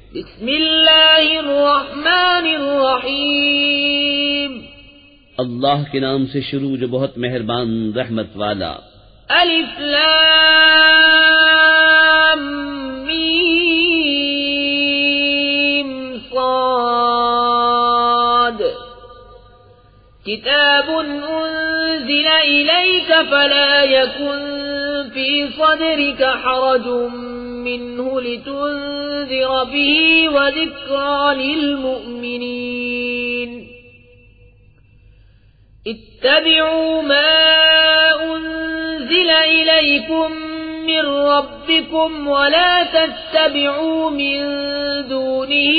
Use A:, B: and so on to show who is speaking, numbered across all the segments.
A: بسم اللہ الرحمن الرحیم
B: اللہ کے نام سے شروع جو بہت مہربان رحمت والا.
A: الف لام میم صاد کتاب انزل الیک فلا یکن فی صدرک حرج منه لتنذر به وذکرى للمؤمنین. اتبعوا ما انزل الیکم من ربکم ولا تتبعوا من دونه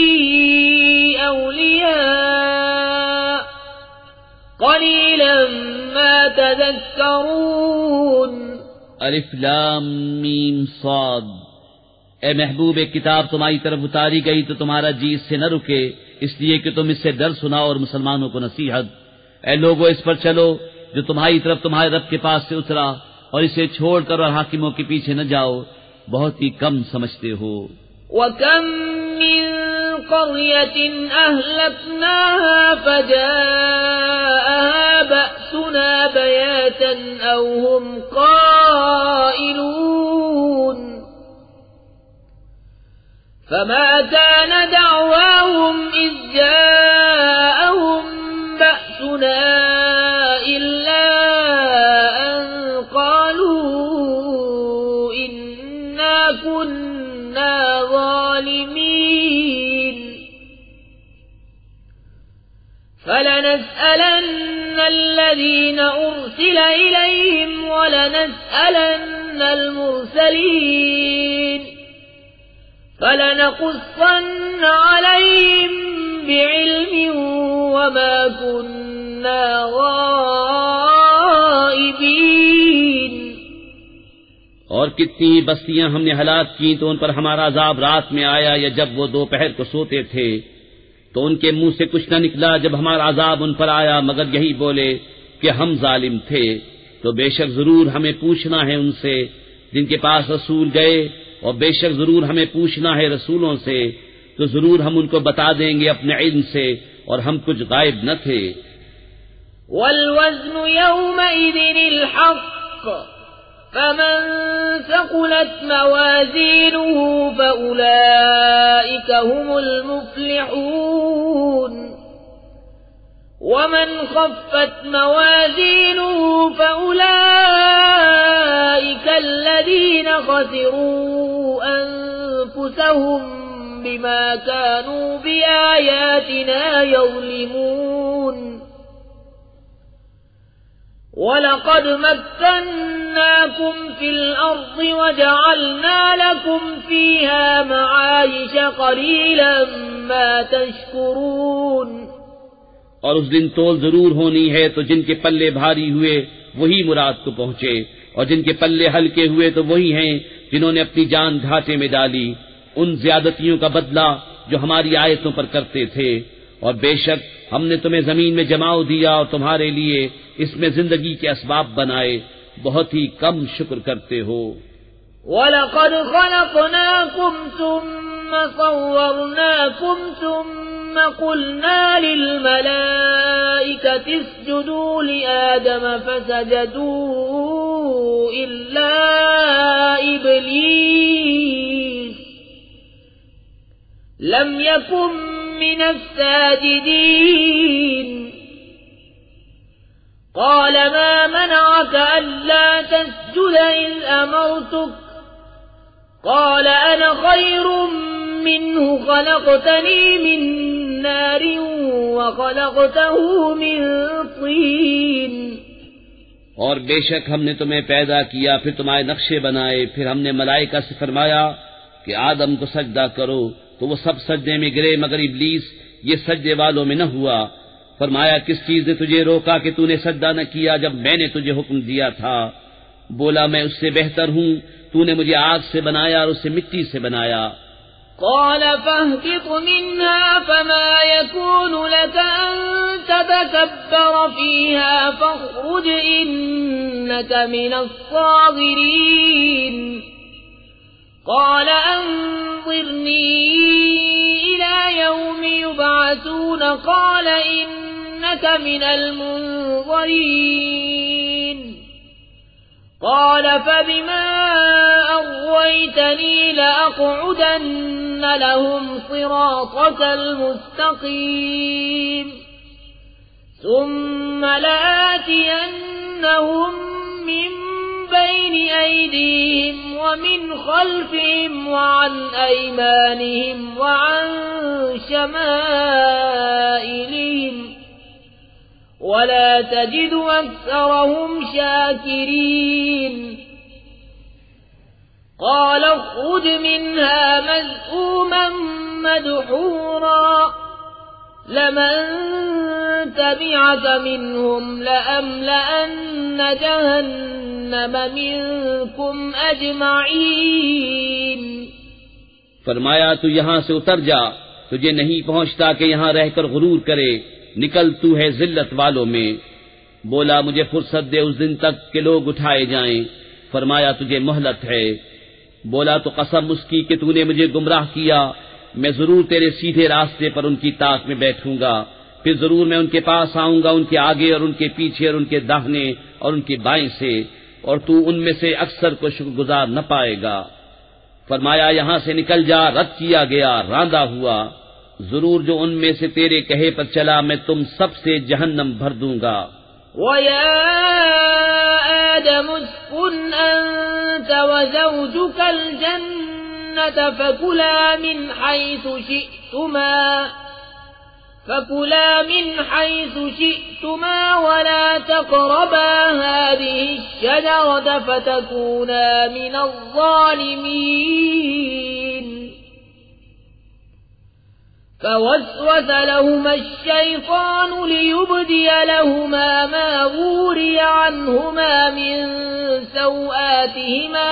A: اولیاء قلیلا ما تذکرون.
B: الف لام میم صاد. اے محبوب، ایک کتاب تمہاری طرف اتاری گئی تو تمہارا جی اس سے نہ رکے، اس لیے کہ تم اس سے ڈر سناؤ اور مسلمانوں کو نصیحت. اے لوگو، اس پر چلو جو تمہاری طرف تمہارے رب کے پاس سے اترا، اور اسے چھوڑ کر اور حاکموں کے پیچھے نہ جاؤ، بہت ہی کم سمجھتے ہو.
A: وَكَمْ مِنْ قَرْيَةٍ أَهْلَكْنَاهَا فَجَاءَهَا بَأْسُنَا بَيَاتًا أَوْ هُمْ قَائِلُونَ فَمَا كَانَ دَعْوَاهُمْ إِذْ جَاءَهُمْ بَأْسُنَا إِلَّا أَن قَالُوا إِنَّا كُنَّا ظَالِمِينَ. فَلَنَسْأَلَنَّ الَّذِينَ أُرْسِلَ إِلَيْهِمْ وَلَنَسْأَلَنَّ الْمُرْسَلِينَ. فَلَنَقُصَّنَّ عَلَيْهِمْ بِعِلْمٍ وَمَا كُنَّا غَائِبِينَ.
B: اور کتنی بستیاں ہم نے ہلاک کی تو ان پر ہمارا عذاب رات میں آیا یا جب وہ دوپہر کو سوتے تھے، تو ان کے منہ سے کچھ نہ نکلا جب ہمارا عذاب ان پر آیا مگر یہی بولے کہ ہم ظالم تھے. تو بے شک ضرور ہمیں پوچھنا ہے ان سے جن کے پاس رسول گئے، اور بے شک ضرور ہمیں پوچھنا ہے رسولوں سے، تو ضرور ہم ان کو بتا دیں گے اپنے علم سے، اور ہم کچھ غائب نہ تھے.
A: والوزن يومئذ الحق فمن ثقلت موازينه فأولئك هم المفلحون ومن خفت موازينه فأولئك الذين خسروا أنفسهم بما كانوا بآياتنا يظلمون. وَلَقَدْ مَكَّنَّاكُمْ فِي الْأَرْضِ وَجَعَلْنَا لَكُمْ فِيهَا مَعَايِشَ قَلِيلًا مَا تَشْكُرُونَ.
B: اور اس دن تول ضرور ہونی ہے تو جن کے پلے بھاری ہوئے وہی مراد کو پہنچے، اور جن کے پلے ہلکے ہوئے تو وہی ہیں جنہوں نے اپنی جان گھاٹے میں ڈالی ان زیادتیوں کا بدلہ جو ہماری آیتوں پر کرتے تھے. اور بے شک ہم نے تمہیں زمین میں جماؤ دیا اور تمہارے لیے اس میں زندگی کے اسباب بنائے، بہت ہی کم شکر کرتے ہو.
A: وَلَقَدْ خَلَقْنَاكُمْ ثُمَّ صَوَّرْنَاكُمْ ثُمَّ قُلْنَا لِلْمَلَائِكَةِ اسْجُدُوا لِآدَمَ فَسَجَدُوا إِلَّا إِبْلِيسَ لَمْ يَكُنْ مِنَ السَّاجِدِينَ. قال ما منعك ألا تسجد إذ أمرتك قال أنا خير منه خلقتني من نار وخلقته من طين.
B: اور بے شک ہم نے تمہیں پیدا کیا، پھر تمہارے نقشے بنائے، پھر ہم نے ملائکہ سے فرمایا کہ آدم کو سجدہ کرو تو وہ سب سجدے میں گرے مگر ابلیس یہ سجدے والوں میں نہ ہوا. فرمایا کس چیز نے تجھے روکا کہ تو نے سجدہ نہ کیا جب میں نے تجھے حکم دیا تھا؟ بولا میں اس سے بہتر ہوں، تو نے مجھے آگ سے بنایا اور اسے مٹی سے بنایا.
A: قال فاهبط منها فما يكون لك أن تتكبر فيها فاخرج إنك من الصاغرين. قال أنظرني فرعون قال إنك من المنظرين قال فبما أغويتني لأقعدن لهم صراطك المستقيم ثم لآتينهم من بين أيديهم ومن خلفهم وعن أيمانهم وعن شمائلهم ولا تجد أكثرهم شاكرين قال اخرج منها مذءوما مدحورا لمن تبعك منهم لأملأن جهنم منكم أجمعين.
B: فرمایا تو یہاں سے اتر جا، تجھے نہیں پہنچتا کہ یہاں رہ کر غرور کرے، نکل تو ہے ذلت والوں میں. بولا مجھے فرصت دے اس دن تک کہ لوگ اٹھائے جائیں. فرمایا تجھے مہلت ہے. بولا تو قسم اس کی کہ تو نے مجھے گمراہ کیا، میں ضرور تیرے سیدھے راستے پر ان کی طاق میں بیٹھوں گا، پھر ضرور میں ان کے پاس آؤں گا، ان کے آگے اور ان کے پیچھے اور ان کے داہنے اور ان کے بائیں سے، اور تو ان میں سے اکثر کو شکر گزار نہ پائے گا. فرمایا یہاں سے نکل جا، رد کیا گیا، راندا ہوا. ضرور جو ان میں سے تیرے کہے پر چلا میں تم سب سے جہنم بھر دوں گا.
A: وَيَا آدَمُ اسْكُنْ أَنْتَ وَزَوْجُكَ الْجَنَّةَ فَكُلَا مِنْ حَيْثُ شِئْتُمَا وَلَا تَقْرَبَا هَذِهِ الشَّجَرَةَ فَتَكُونَا مِنَ الظَّالِمِينَ. فوسوس لهما الشيطان ليبدي لهما ما وري عنهما من سوآتهما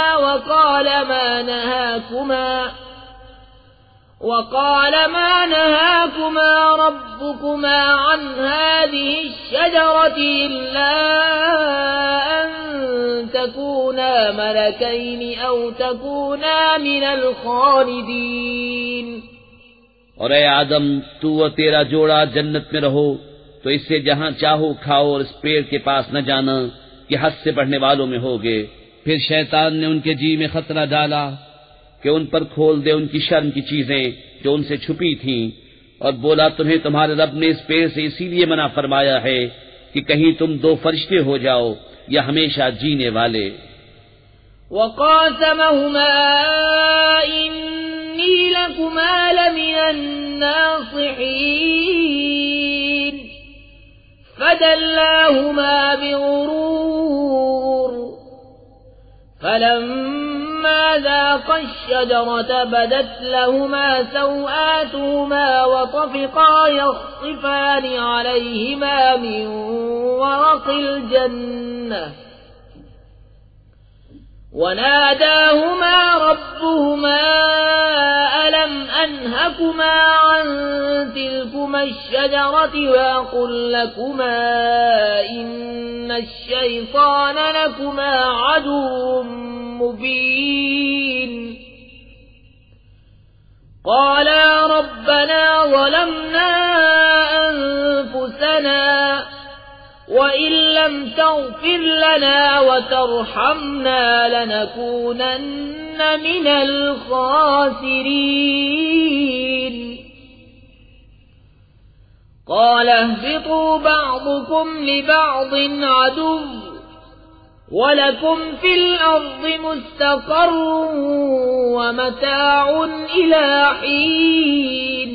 A: وقال ما نهاكما ربكما عن هذه الشجرة إلا أن تكونا ملكين أو تكونا من الخالدين.
B: اور اے آدم تو و تیرا جوڑا جنت میں رہو، تو اس سے جہاں چاہو کھاؤ اور اس پیڑ کے پاس نہ جانا کہ حد سے بڑھنے والوں میں ہوگے. پھر شیطان نے ان کے جی میں خطرہ ڈالا کہ ان پر کھول دے ان کی شرم کی چیزیں جو ان سے چھپی تھیں، اور بولا تمہیں تمہارے رب نے اس پیڑ سے اسی لیے منع فرمایا ہے کہ کہیں تم دو فرشتے ہو جاؤ یا ہمیشہ جینے والے.
A: وقاسمهما إني لكما لمن الناصحين فدلاهما بغرور فلما ذاقا الشجرة بدت لهما سوآتهما وطفقا يخصفان عليهما من ورق الجنة وناداهما ربهما ألم أنهكما عن تلكما الشجرة وأقل لكما إن الشيطان لكما عدو مبين. قالا ربنا ظلمنا أنفسنا وَإِن لَّمْ تَغْفِرْ لَنَا وَتَرْحَمْنَا لَنَكُونَنَّ مِنَ الْخَاسِرِينَ. قَالَ اهْبِطُوا بَعْضُكُمْ لِبَعْضٍ عَدُوٌّ وَلَكُمْ فِي الْأَرْضِ مُسْتَقَرٌّ وَمَتَاعٌ إِلَىٰ حِينٍ.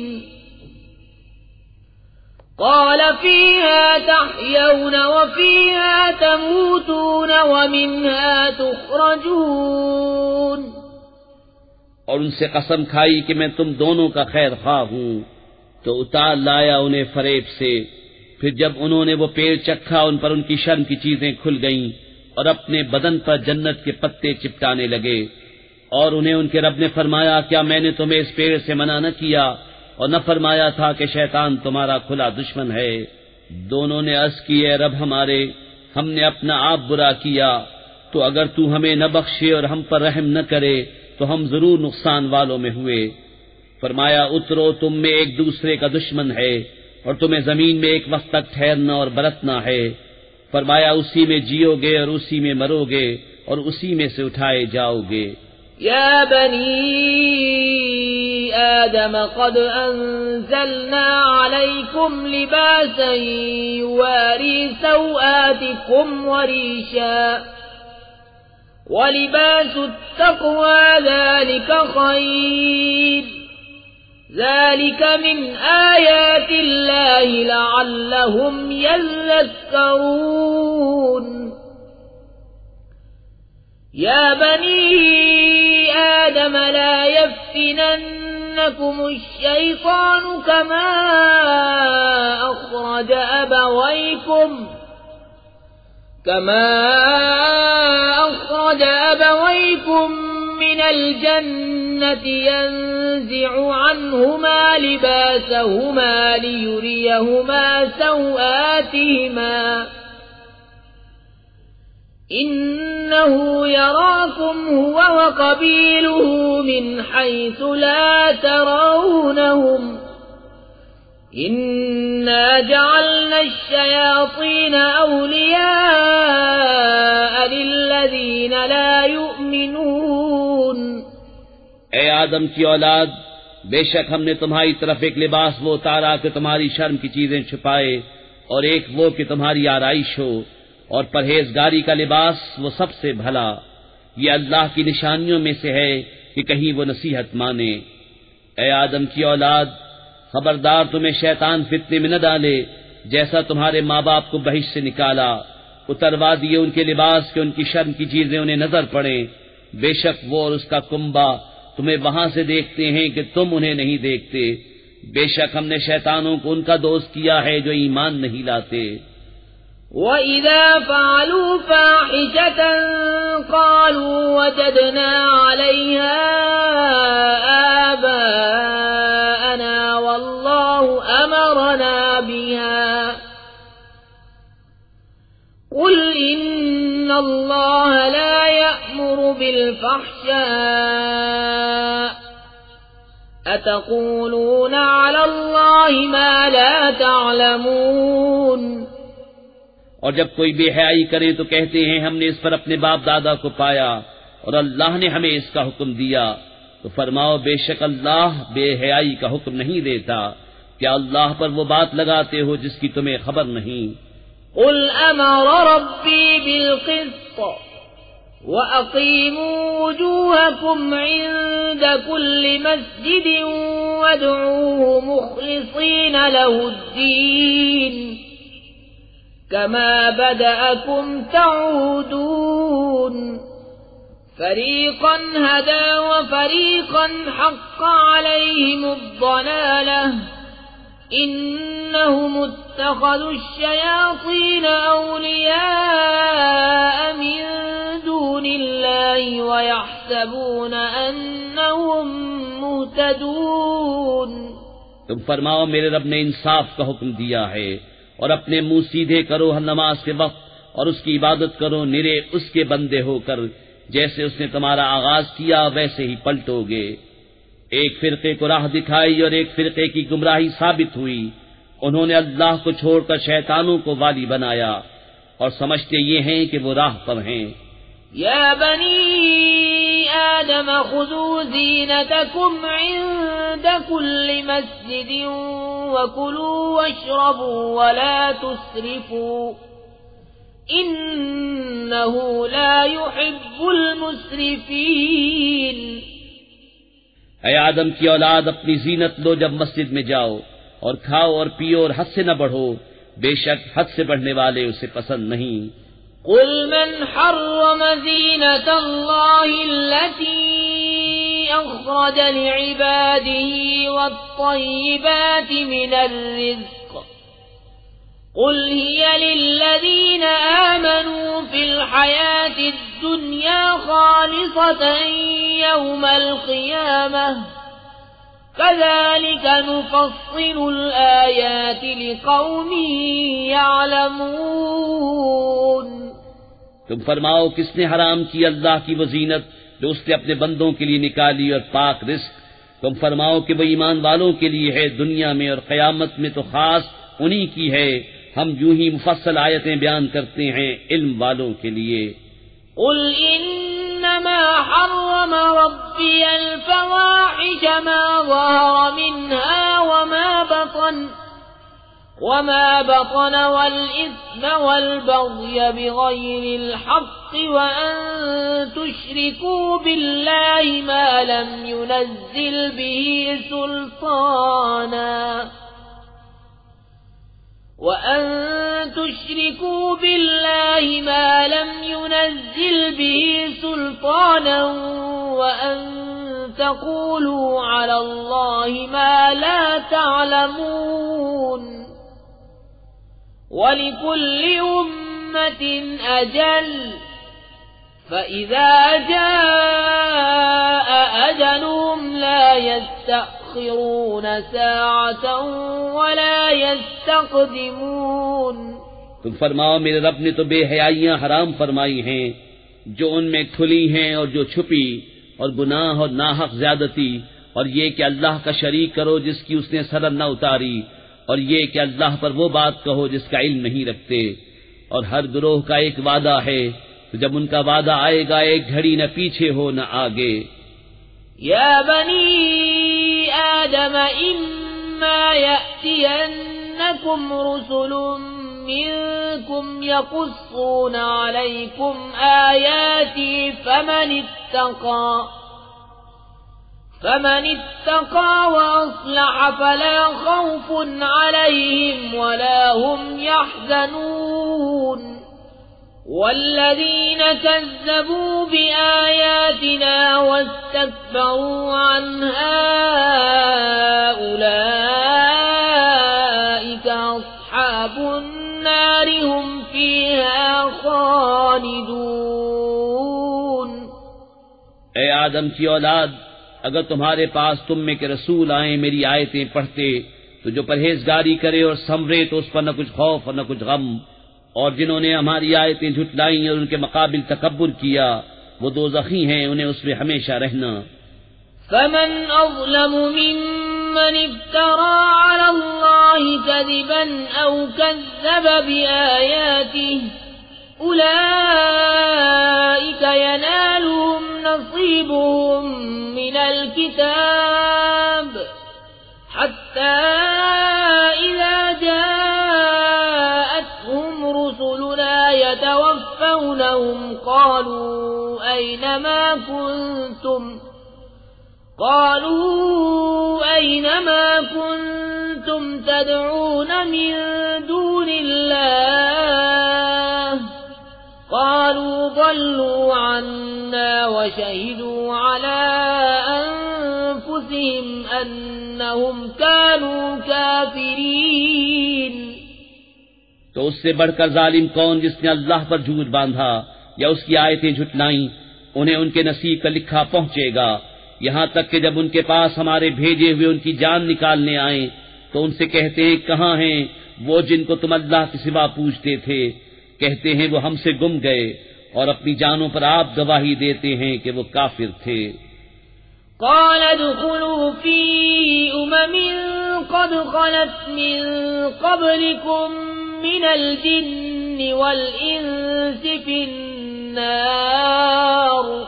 A: قال فيها تحيون وفيها تموتون ومنها تخرجون.
B: اور ان سے قسم کھائی کہ میں تم دونوں کا خیر خواہ ہوں، تو اتار لایا انہیں فریب سے. پھر جب انہوں نے وہ پیڑ چکھا ان پر ان کی شرم کی چیزیں کھل گئیں اور اپنے بدن پر جنت کے پتے چپٹانے لگے. اور انہیں ان کے رب نے فرمایا کیا میں نے تمہیں اس پیڑ سے منع نہ کیا اور نہ فرمایا تھا کہ شیطان تمہارا کھلا دشمن ہے؟ دونوں نے عرض کی اے رب ہمارے، ہم نے اپنا آپ برا کیا، تو اگر تو ہمیں نہ بخشے اور ہم پر رحم نہ کرے تو ہم ضرور نقصان والوں میں ہوئے. فرمایا اترو، تم میں ایک دوسرے کا دشمن ہے اور تمہیں زمین میں ایک وقت تک ٹھہرنا اور برتنا ہے، فرمایا اسی میں جیو گے اور اسی میں مرو گے اور اسی میں سے اٹھائے جاؤ گے۔
A: يا بني آدم قد أنزلنا عليكم لباسا يواري سوآتكم وريشا ولباس التقوى ذلك خير ذلك من آيات الله لعلهم يذكرون يا بني آدم لا يفتننكم الشيطان كما أخرج أبويكم من الجنة ينزع عنهما لباسهما ليريهما سوآتهما إنه يراكم هو وقبيله من حيث لا ترونهم إنا جعلنا الشياطين أولياء للذين لا يؤمنون۔
B: اے آدم کی اولاد، بے شک ہم نے تمہاری طرف ایک لباس وہ اتارا کہ تمہاری شرم کی چیزیں چھپائے، اور ایک وہ کہ تمہاری آرائش ہو، اور پرہیزگاری کا لباس وہ سب سے بھلا۔ یہ اللہ کی نشانیوں میں سے ہے کہ کہیں وہ نصیحت مانے۔ اے آدم کی اولاد، خبردار تمہیں شیطان فتنے میں نہ ڈالے، جیسا تمہارے ماں باپ کو بہشت سے نکالا، اتروا دیے ان کے لباس کہ ان کی شرم کی چیزیں انہیں نظر پڑیں۔ بے شک وہ اور اس کا کنبہ تمہیں وہاں سے دیکھتے ہیں کہ تم انہیں نہیں دیکھتے۔ بے شک ہم نے شیطانوں کو ان کا دوست کیا ہے جو ایمان نہیں لاتے۔
A: وَإِذَا فَعَلُوا فَاحِشَةً قَالُوا وَجَدْنَا عَلَيْهَا آبَاءَنَا وَاللَّهُ أَمَرَنَا بِهَا قُلْ إِنَّ اللَّهَ لَا يَأْمُرُ بِالْفَحْشَاءِ أَتَقُولُونَ عَلَى اللَّهِ مَا لَا تَعْلَمُونَ۔
B: اور جب کوئی بے حیائی کرے تو کہتے ہیں ہم نے اس پر اپنے باپ دادا کو پایا اور اللہ نے ہمیں اس کا حکم دیا، تو فرماؤ بے شک اللہ بے حیائی کا حکم نہیں دیتا، کیا اللہ پر وہ بات لگاتے ہو جس کی تمہیں خبر نہیں؟
A: قل امر ربی بالقسط وَأَقِيمُوا وُجُوهَكُمْ عِندَ كُلِّ مَسْجِدٍ وَادْعُوهُ مُخْلِصِينَ لَهُ الدِّينَ كَمَا بَدَأَكُمْ تَعُودُونَ فَرِيقًا هَدَى وَفَرِيقًا حَقَّ عَلَيْهِمُ الضَّلَالَةُ إِنَّهُمُ اتَّخَذُوا الشَّيَاطِينَ أَوْلِيَاءَ مِن دُونِ اللَّهِ وَيَحْسَبُونَ أَنَّهُمْ مُهْتَدُونَ۔
B: تم فرماؤ میرے رب نے انصاف کا حکم دیا ہے، اور اپنے منہ سیدھے کرو ہر نماز کے وقت، اور اس کی عبادت کرو نرے اس کے بندے ہو کر، جیسے اس نے تمہارا آغاز کیا ویسے ہی پلٹو گے۔ ایک فرقے کو راہ دکھائی اور ایک فرقے کی گمراہی ثابت ہوئی، انہوں نے اللہ کو چھوڑ کر شیطانوں کو والی بنایا اور سمجھتے یہ ہیں کہ وہ راہ پر ہیں۔
A: یا بنی آدم خذوا زینتکم عند کل مسجد وکلوا واشربوا ولا تسرفوا انہ لا يحب المسرفین۔
B: اے آدم کی اولاد، اپنی زینت لو جب مسجد میں جاؤ، اور کھاؤ اور پیو اور حد سے نہ بڑھو، بے شک حد سے بڑھنے والے اسے پسند نہیں۔
A: قل من حرم زینت اللہ التي اخرج لعباده والطیبات من الرزق قل هي للذين آمنوا في الحياة الدنيا خالصة يوم القيامة كذلك نفصل الآيات لقوم يعلمون۔
B: تم فرماؤ کس نے حرام کی اللہ کی وہ زینت جو اس نے اپنے بندوں کے لیے نکالی اور پاک رزق، تم فرماؤ کہ وہ ایمان والوں کے لیے ہے دنیا میں اور قیامت میں تو خاص انہی کی ہے. ہم یوں ہی مفصل آیتیں بیان کرتے ہیں علم والوں کے لیے.
A: قل انما حرم ربي الفواحش ما ظهر منها وما بطن والإثم والبغي بغير الحق وأن تشركوا بالله ما لم ينزل به سلطانا وأن تقولوا على الله ما لا تعلمون وَلِكُلِّ أُمَّةٍ أَجَلٌ فَإِذَا جَاءَ أَجَلُهُمْ لَا يَسْتَأْخِرُونَ سَاعَةً وَلَا يَسْتَقْدِمُونَ.
B: تم فرماؤ میرے رب نے تو بے حیائیاں حرام فرمائی ہیں جو ان میں کھلی ہیں اور جو چھپی، اور گناہ اور ناحق زیادتی، اور یہ کہ اللہ کا شریک کرو جس کی اس نے سرد نہ اتاری، اور یہ کہ اللہ پر وہ بات کہو جس کا علم نہیں رکھتے. اور ہر گروہ کا ایک وعدہ ہے، تو جب ان کا وعدہ آئے گا ایک گھڑی نہ پیچھے ہو نہ آگے.
A: یا بنی آدم اما یأتینکم رسل منکم یقصون علیکم آیاتی فمن اتقى وأصلح فلا خوف عليهم ولا هم يحزنون والذين كذبوا بآياتنا واستكبروا عنها أولئك أصحاب النار هم فيها خالدون.
B: اے آدم کی اولاد، اگر تمہارے پاس تم میں کے رسول آئیں میری آیتیں پڑھتے تو جو پرہیزگاری کرے اور سنورے تو اس پر نہ کچھ خوف اور نہ کچھ غم، اور جنہوں نے ہماری آیتیں جھٹلائیں اور ان کے مقابل تکبر کیا وہ دوزخی ہیں، انہیں اس میں ہمیشہ رہنا.
A: فمن أظلم ممن افترى على الله كذبا أو كذب بآياته أولئك ينالهم نصيبهم من الكتاب حتى إذا جاءتهم رسلنا يتوفونهم قالوا أينما كنتم تدعون من دون الله قالوا ضلوا عنا وشهدوا على أنفسهم أنهم كانوا كافرين.
B: تو اس سے بڑھ کر ظالم کون جس نے اللہ پر جھوٹ باندھا یا اس کی آیتیں جھٹلائیں؟ انہیں ان کے نصیب کا لکھا پہنچے گا، یہاں تک کہ جب ان کے پاس ہمارے بھیجے ہوئے ان کی جان نکالنے آئیں تو ان سے کہتے ہیں کہاں ہیں وہ جن کو تم اللہ کے سوا پوجتے تھے؟ کہتے ہیں وہ ہم سے گم گئے، اور اپنی جانوں پر آپ گواہی دیتے ہیں کہ وہ کافر تھے.
A: قال ادخلوا في أمم قد خلت من قبلكم من الجن والإنس في النار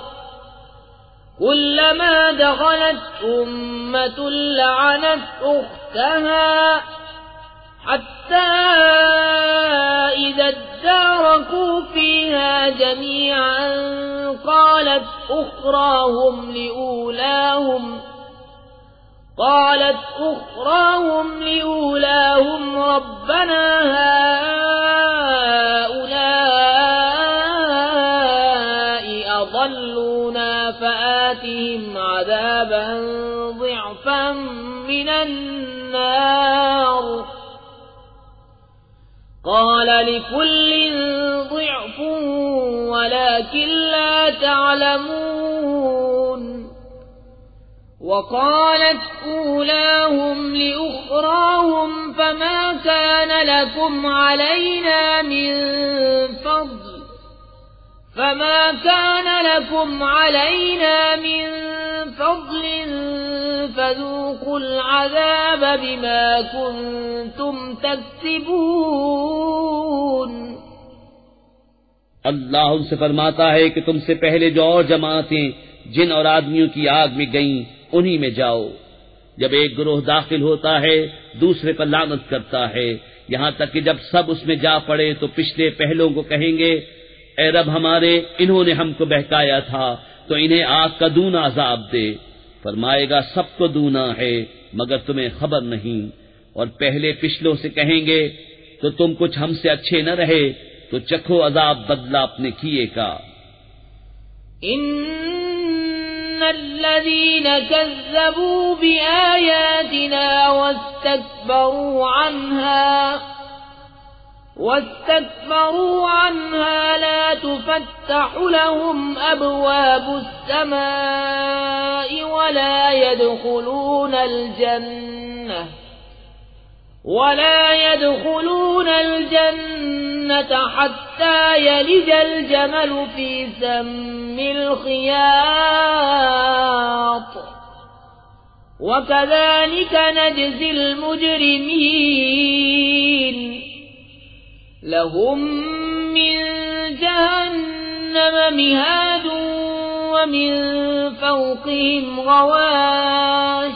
A: كلما دخلت أمة لعنت أختها حتى إذا اداركوا فيها جميعا قالت أخراهم لأولاهم ربنا هؤلاء أضلونا فآتهم عذابا ضعفا من النار قال لكل ضعف ولكن لا تعلمون. وقالت أولاهم لأخراهم فما كان لكم علينا من فضل فذوقوا العذاب بما كنتم تكسبون۔
B: اللہ ان سے فرماتا ہے کہ تم سے پہلے جو اور جماعتیں جن اور آدمیوں کی آگ میں گئیں انہی میں جاؤ۔ جب ایک گروہ داخل ہوتا ہے دوسرے پر لعنت کرتا ہے، یہاں تک کہ جب سب اس میں جا پڑے تو پچھلے پہلوں کو کہیں گے اے رب ہمارے، انہوں نے ہم کو بہکایا تھا تو انہیں آگ کا دونا عذاب دے۔ فرمائے گا سب کو دونا ہے مگر تمہیں خبر نہیں۔ اور پہلے پچھلوں سے کہیں گے تو تم کچھ ہم سے اچھے نہ رہے تو چکھو عذاب بدلہ اپنے کیے کا۔
A: ان الذين كذبوا بآياتنا واستكبروا عنها لا تفتح لهم أبواب السماء ولا يدخلون الجنة حتى يلج الجمل في سم الخياط وكذلك نجزي المجرمين لهم من جهنم مهاد ومن فوقهم غواش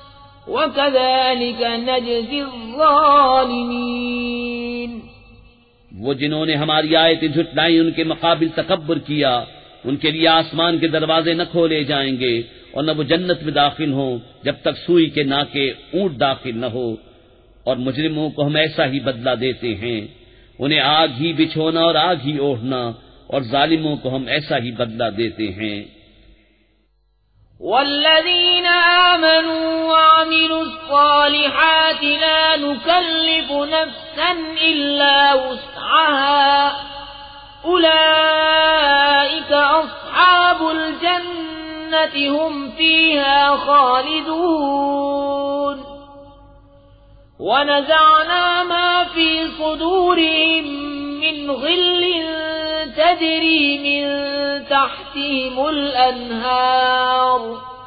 A: وكذلك نجزي الظالمين۔
B: وہ جنہوں نے ہماری آیتیں جھٹلائیں ان کے مقابل تکبر کیا، ان کے لیے آسمان کے دروازے نہ کھولے جائیں گے اور نہ وہ جنت میں داخل ہوں جب تک سوئی کے ناکے اونٹ داخل نہ ہو، اور مجرموں کو ہم ایسا ہی بدلہ دیتے ہیں، انہیں آگ ہی بچھونا اور آگ ہی اوڑھنا، اور ظالموں کو ہم ایسا ہی بدلہ دیتے ہیں۔
A: والذین آمنوا وعملوا الصالحات لا نكلف نفسا إلا وسعها أولئك أصحاب الجنة هم فيها خالدون ونزعنا ما في صدورهم من غل تجري من تحتهم الأنهار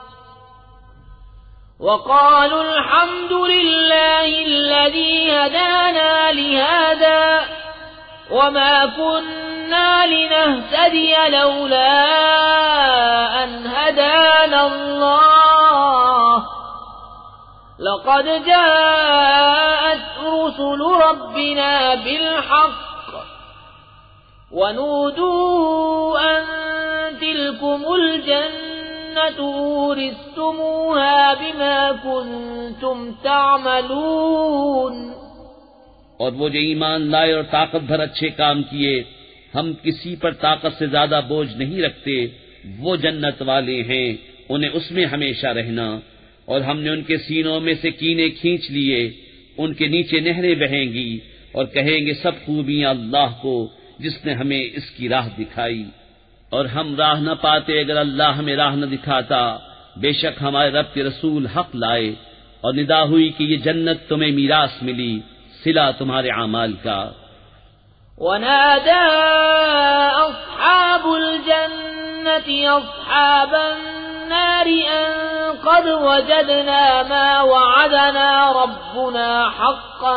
A: وقالوا الحمد لله الذي هدانا لهذا وما كنا لنهتدي لولا أن هدانا الله لقد جاءت رسل ربنا بالحق ونودوا أن تلكم الجنة أورثتموها بما كنتم تعملون۔
B: اور وہ جو ایمان لائے اور طاقت بھر اچھے کام کیے، ہم کسی پر طاقت سے زیادہ بوجھ نہیں رکھتے، وہ جنت والے ہیں، انہیں اس میں ہمیشہ رہنا، اور ہم نے ان کے سینوں میں سے کینے کھینچ لیے، ان کے نیچے نہریں بہیں گی، اور کہیں گے سب خوبیاں اللہ کو جس نے ہمیں اس کی راہ دکھائی، اور ہم راہ نہ پاتے اگر اللہ ہمیں راہ نہ دکھاتا۔ بے شک ہمارے رب کے رسول حق لائے، اور ندا ہوئی کہ یہ جنت تمہیں میراث ملی صلہ تمہارے اعمال کا۔
A: ونادى أصحاب الجنة أصحاب النار أن قد وجدنا ما وعدنا ربنا حقا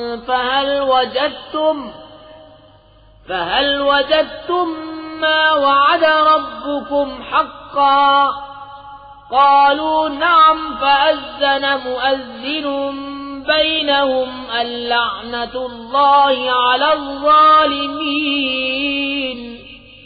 A: فهل وجدتم ما وعد ربكم حقا قالوا نعم فأذن مؤذن بينهم اللعنة الله على الظالمين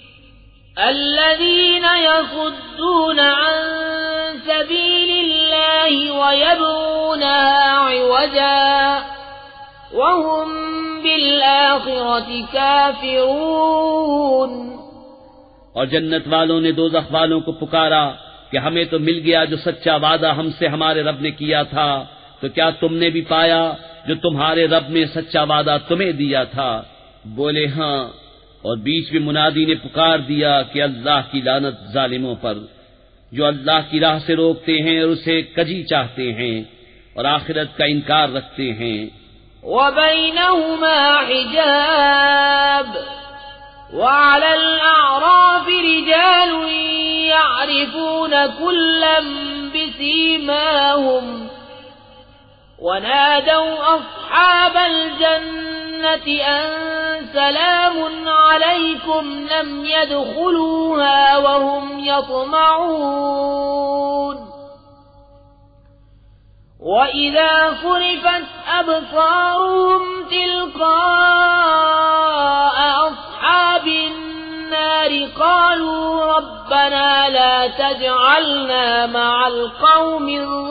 A: الذين يصدون عن سبيل الله ويبغونها عوجا وهم بالآخرة كافرون۔
B: اور جنت والوں نے دوزخ والوں کو پکارا کہ ہمیں تو مل گیا جو سچا وعدہ ہم سے ہمارے رب نے کیا تھا، تو کیا تم نے بھی پایا جو تمہارے رب نے سچا وعدہ تمہیں دیا تھا؟ بولے ہاں، اور بیچ میں منادی نے پکار دیا کہ اللہ کی لعنت ظالموں پر جو اللہ کی راہ سے روکتے ہیں اور اسے کجی چاہتے ہیں اور آخرت کا انکار رکھتے ہیں۔
A: وَبَيْنَهُمَا حِجَابٌ وَعَلَى الْأَعْرَافِ رِجَالٌ يَعْرِفُونَ كُلًّا بسيماهم ونادوا أصحاب الجنة أن سلام عليكم لم يدخلوها وهم يطمعون وَإِذَا صُرِفَتْ أَبْصَارُهُمْ تِلْقَاءَ أَصْحَابِ النَّارِ قَالُوا رَبَّنَا لَا تَجْعَلْنَا مَعَ الْقَوْمِ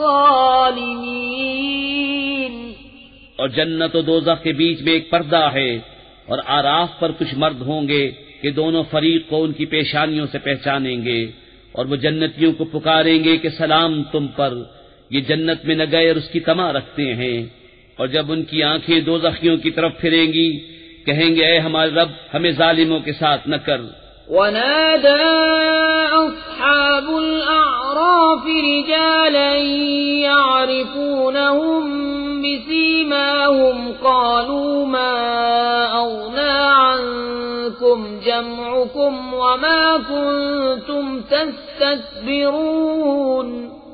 A: الظَّالِمِينَ
B: اور جنت و دوزخ کے بیچ میں ایک پردہ ہے، اور آراف پر کچھ مرد ہوں گے کہ دونوں فریق کو ان کی پیشانیوں سے پہچانیں گے، اور وہ جنتیوں کو پکاریں گے کہ سلام تم پر، یہ جنت میں نہ گئے اور اس کی طمع رکھتے ہیں، اور جب ان کی آنکھیں دوزخیوں کی طرف پھریں گی کہیں گے اے ہمارے رب ہمیں ظالموں کے ساتھ نہ کر۔
A: وَنَادَى أَصْحَابُ الْأَعْرَافِ رِجَالًا يَعْرِفُونَهُم بِسِيمَاهُمْ قَالُوا مَا أَغْنَىٰ عَنكُمْ جَمْعُكُمْ وَمَا كُنتُمْ تَسْتَكْبِرُونَ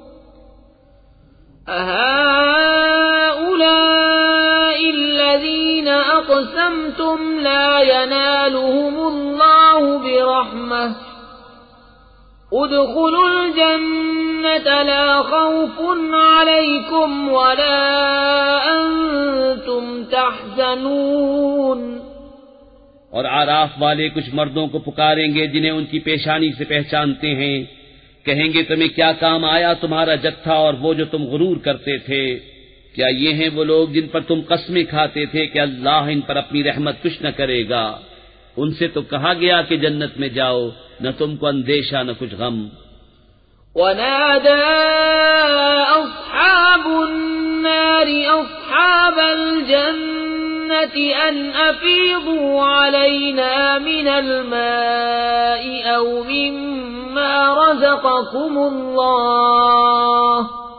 A: أَهَٰؤُلَاءِ الَّذِينَ أَقْسَمْتُمْ لَا يَنَالُهُمُ اللَّهُ بِرَحْمَةٍ ادْخُلُوا الْجَنَّةَ لَا خَوْفٌ عَلَيْكُمْ وَلَا أَنتُمْ تَحْزَنُونَ۔
B: اور آراف والے کچھ مردوں کو پکاریں گے جنہیں ان کی پیشانی سے پہچانتے ہیں، کہیں گے تمہیں کیا کام آیا تمہارا جتھا اور وہ جو تم غرور کرتے تھے؟ کیا یہ ہیں وہ لوگ جن پر تم قسمیں کھاتے تھے کہ اللہ ان پر اپنی رحمت کچھ نہ کرے گا؟ ان سے تو کہا گیا کہ جنت میں جاؤ، نہ تم کو اندیشہ نہ کچھ غم۔
A: وَنَادَى أَصْحَابُ النَّارِ أَصْحَابَ الْجَنَّةِ أَنْ أَفِيضُوا عَلَيْنَا مِنَ الْمَاءِ أَوْ مِمَّا رَزَقَكُمُ اللَّهُ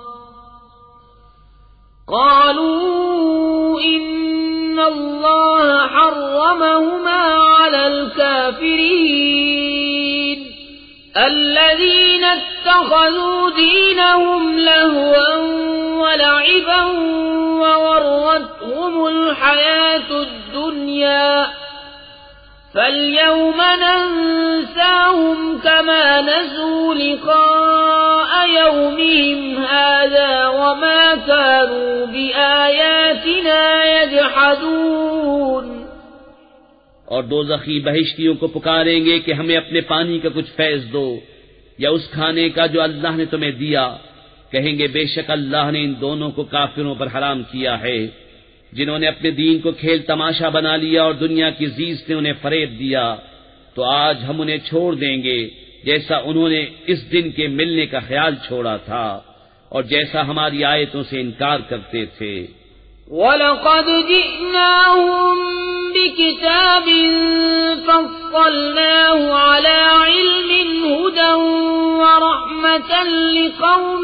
A: قَالُوا إِنَّ اللَّهَ حَرَّمَهُمَا عَلَى الْكَافِرِينَ الَّذِينَ اتَّخَذُوا دِينَهُمْ لَهْوًا وَلَعِبًا وَغَرَّتْهُمُ الْحَيَاةُ الدُّنْيَا فَالْيَوْمَ نَنسَاهُمْ كَمَا نَسُوا لِقَاءَ يَوْمِهِمْ هَذَا وَمَا كَانُوا بِآيَاتِنَا يَجْحَدُونَ۔
B: اور دوزخی بہشتیوں کو پکاریں گے کہ ہمیں اپنے پانی کا کچھ فیض دو یا اس کھانے کا جو اللہ نے تمہیں دیا۔ کہیں گے بے شک اللہ نے ان دونوں کو کافروں پر حرام کیا ہے، جنہوں نے اپنے دین کو کھیل تماشا بنا لیا اور دنیا کی زیست نے انہیں فریب دیا، تو آج ہم انہیں چھوڑ دیں گے جیسا انہوں نے اس دن کے ملنے کا خیال چھوڑا تھا اور جیسا ہماری آیتوں سے انکار کرتے تھے۔
A: وَلَقَدْ جِئْنَاهُمْ بِكِتَابٍ فَصَّلْنَاهُ عَلَى عِلْمٍ هُدًى وَرَحْمَةً لِقَوْمٍ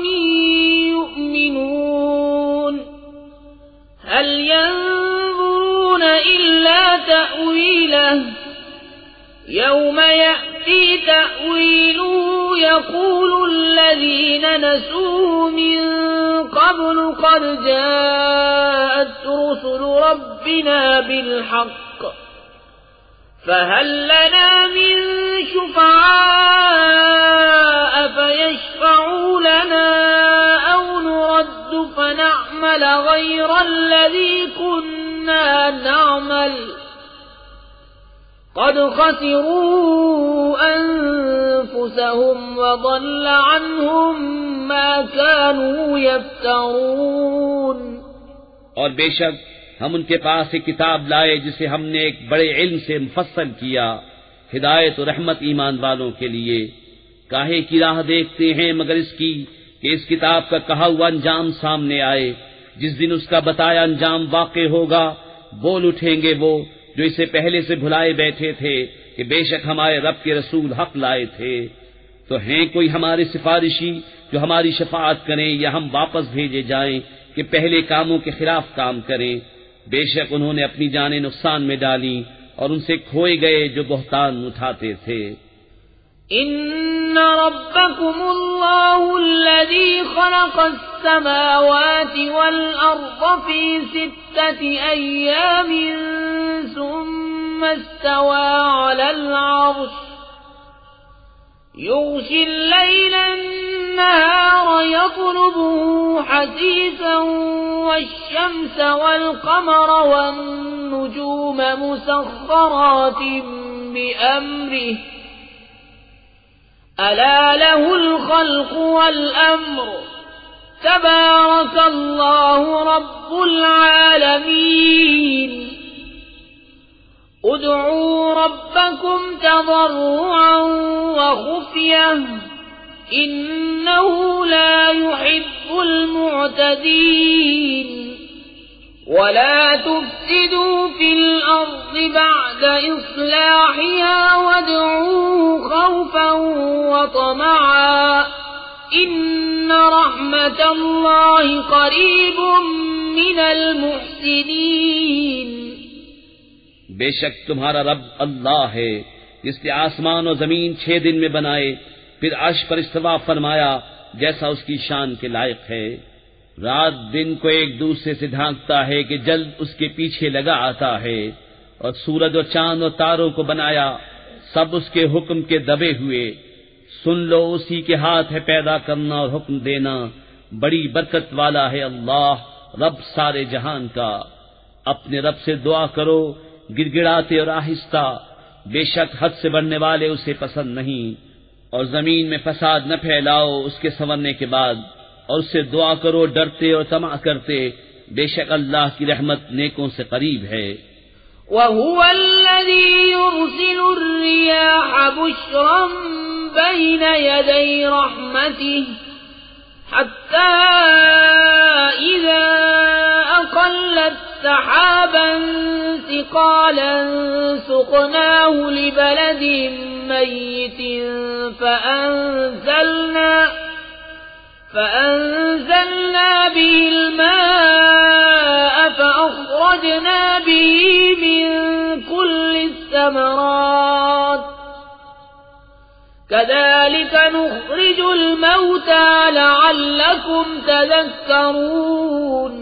A: يُؤْمِنُونَ هَلْ يَنظُرُونَ إِلَّا تَأْوِيلَهُ يَوْمَ يَأْتِي تَأْوِيلُهُ يَقُولُ الَّذِينَ نَسُوهُ مِن قَبْلُ قَدْ جَاءَتْ رُسُلُ رَبِّنَا بِالْحَقِّ فَهَلْ لَنَا مِن شُفَعَاءَ فَيَشْفَعُوا لَنَا أَوْ نُرَدُّ فَنَعْمَلَ غَيْرَ الَّذِي كُنَّا نَعْمَلُ قَدْ خَسِرُوا أَنفُسَهُمْ وَضَلَّ عَنْهُمْ مَا كَانُوا يَفْتَرُونَ۔
B: اور بے شک ہم ان کے پاس ایک کتاب لائے جسے ہم نے ایک بڑے علم سے مفصل کیا، ہدایت و رحمت ایمان والوں کے لیے۔ کاہے کی راہ دیکھتے ہیں مگر اس کی کہ اس کتاب کا کہا ہوا انجام سامنے آئے، جس دن اس کا بتایا انجام واقع ہوگا بول اٹھیں گے وہ جو اسے پہلے سے بھلائے بیٹھے تھے کہ بے شک ہمارے رب کے رسول حق لائے تھے۔ تو ہیں کوئی ہمارے سفارشی جو ہماری شفاعت کریں یا ہم واپس بھیجے جائیں کہ پہلے کاموں کے خلاف کام کریں؟ بے شک انہوں نے اپنی جانیں نقصان میں ڈالی اور ان سے کھوئے گئے جو بہتان اٹھاتے تھے۔
A: ان ربكم الله الذي خلق السماوات والأرض في 6 أيام ثم استوى على العرش يغشي الليل النهار يطلبه حثيثا والشمس والقمر والنجوم مسخرات بأمره ألا له الخلق والأمر تبارك الله رب العالمين ادعوا ربكم تضرعا وخفية إنه لا يحب المعتدين ولا تفسدوا في الأرض بعد إصلاحها وادعوه خوفا وطمعا إن رحمة الله قريب من المحسنين
B: بے شک تمہارا رب اللہ ہے جس نے آسمان و زمین 6 دن میں بنائے، پھر عرش پر استوا فرمایا جیسا اس کی شان کے لائق ہے۔ رات دن کو ایک دوسرے سے ڈھانکتا ہے کہ جلد اس کے پیچھے لگا آتا ہے، اور سورج اور چاند اور تاروں کو بنایا، سب اس کے حکم کے دبے ہوئے۔ سن لو اسی کے ہاتھ ہے پیدا کرنا اور حکم دینا، بڑی برکت والا ہے اللہ رب سارے جہان کا۔ اپنے رب سے دعا کرو گڑ گڑاتے اور آہستہ، بے شک حد سے بڑھنے والے اسے پسند نہیں۔ اور زمین میں فساد نہ پھیلاؤ اس کے سنورنے کے بعد، اور اس سے دعا کرو ڈرتے اور طمع کرتے، بے شک اللہ کی رحمت نیکوں سے قریب ہے۔
A: وَهُوَ الَّذِي يُرْسِلُ الرِّيَاحَ بُشْرًا بَيْنَ يَدَيْ رَحْمَتِهِ حَتَّى إِذَا أَقَلَّتْ سَحَابًا ثِقَالًا سُقْنَاهُ لِبَلَدٍ مَّيِّتٍ فأنزلنا به الماء فأخرجنا به من كل الثمرات كذلك نخرج الموتى لعلكم تذكرون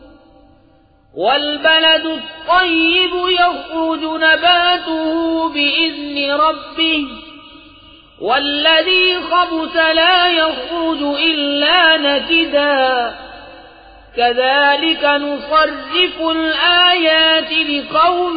A: والبلد الطيب يخرج نباته بإذن ربه والذي خبث لا يخرج إلا نكدا كذلك نصرف الآيات لقوم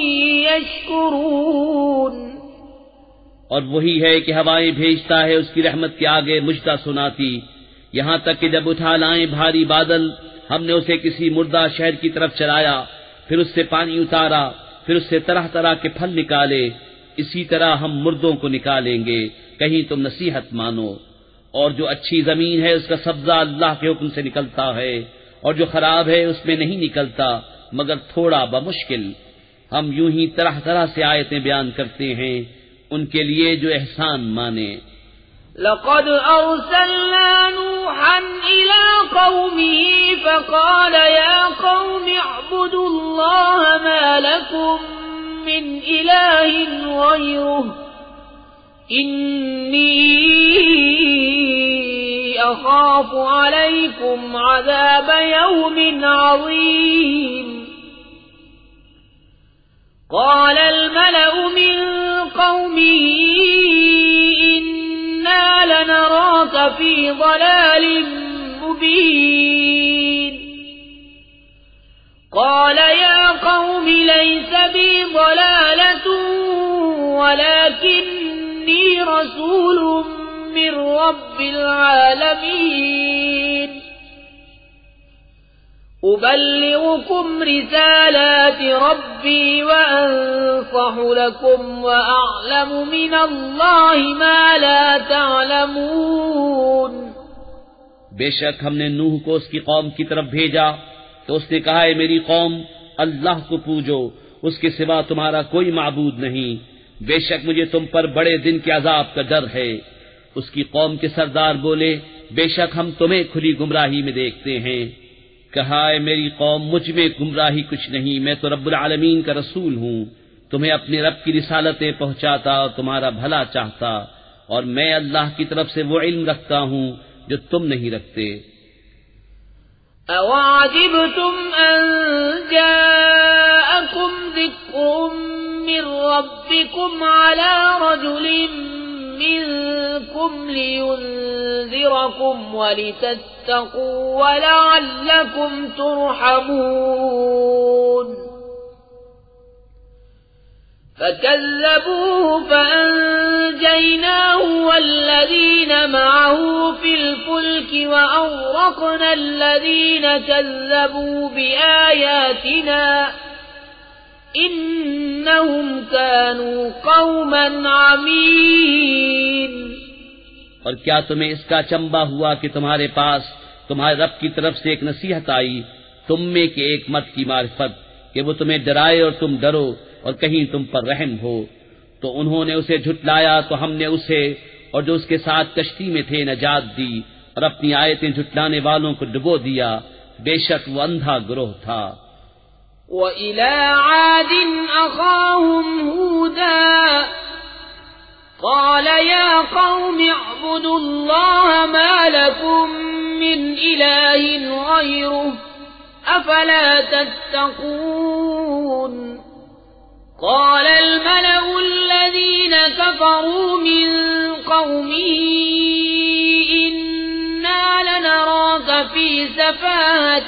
A: يشكرون۔
B: اور وہی ہے کہ ہوائیں بھیجتا ہے اس کی رحمت کے آگے مجدہ سناتی، یہاں تک کہ جب اٹھا لائیں بھاری بادل، ہم نے اسے کسی مردہ شہر کی طرف چلایا، پھر اس سے پانی اتارا، پھر اس سے طرح طرح کے پھل نکالے، اسی طرح ہم مردوں کو نکالیں گے، کہیں تم نصیحت مانو۔ اور جو اچھی زمین ہے اس کا سبزہ اللہ کے حکم سے نکلتا ہے، اور جو خراب ہے اس میں نہیں نکلتا مگر تھوڑا بمشکل۔ ہم یوں ہی طرح طرح سے آیتیں بیان کرتے ہیں ان کے لیے جو احسان مانے۔
A: لقد أرسلنا نوحا إلى قومه فقال يا قوم اعبدوا الله ما لكم من إله غيره إني أخاف عليكم عذاب يوم عظيم قال الملأ من قومه إنا لنراك في ضلال مبين قال يا قوم ليس بي ضلالة ولكني رسول من رب العالمين أبلغكم رسالات ربي وأنصح لكم وأعلم من الله ما لا تعلمون۔
B: بے شک ہم نے نوح کو اس کی قوم کی طرف بھیجا تو اس نے کہا ہے میری قوم اللہ کو پوجو، اس کے سوا تمہارا کوئی معبود نہیں، بے شک مجھے تم پر بڑے دن کے عذاب کا ڈر ہے۔ اس کی قوم کے سردار بولے بے شک ہم تمہیں کھلی گمراہی میں دیکھتے ہیں۔ کہا ہے میری قوم مجھ میں گمراہی کچھ نہیں، میں تو رب العالمین کا رسول ہوں، تمہیں اپنے رب کی رسالتیں پہنچاتا اور تمہارا بھلا چاہتا، اور میں اللہ کی طرف سے وہ علم رکھتا ہوں جو تم نہیں رکھتے۔
A: أَوَعَجِبْتُمْ أَنْ جَاءَكُمْ ذِكْرٌ مِّن رَّبِّكُمْ عَلَى رَجُلٍ مِّنكُمْ لِيُنذِرَكُمْ وَلِتَتَّقُوا وَلَعَلَّكُمْ تُرْحَمُونَ فَكَذَّبُوهُ فَأَنجَيْنَاهُ وَالَّذِينَ مَعَهُ فِي الْفُلْكِ وَأَغْرَقْنَا الَّذِينَ كَذَّبُوا بِآيَاتِنَا إِنَّهُمْ كَانُوا قَوْمًا عَمِينَ۔
B: اور کیا تمہیں اس کا چمبا ہوا کہ تمہارے پاس تمہارے رب کی طرف سے ایک نصیحت آئی تم میں کے ایک مرد کی معرفت کہ وہ تمہیں ڈرائے اور تم ڈرو اور کہیں تم پر رحم ہو، تو انہوں نے اسے جھٹلایا تو ہم نے اسے اور جو اس کے ساتھ کشتی میں تھے نجات دی اور اپنی آیتیں جھٹلانے والوں کو ڈبو دیا، بے شک وہ اندھا گروہ تھا۔
A: وَإِلَى عَادٍ أَخَاهُمْ هُودًا قَالَ يَا قَوْمِ اعْبُدُوا اللَّهَ مَا لَكُمْ مِنْ إِلَٰهٍ غَيْرُهُ أَفَلَا تَتَّقُونَ قال الملأ الذين كفروا من قومه إنا لنراك في سفاهة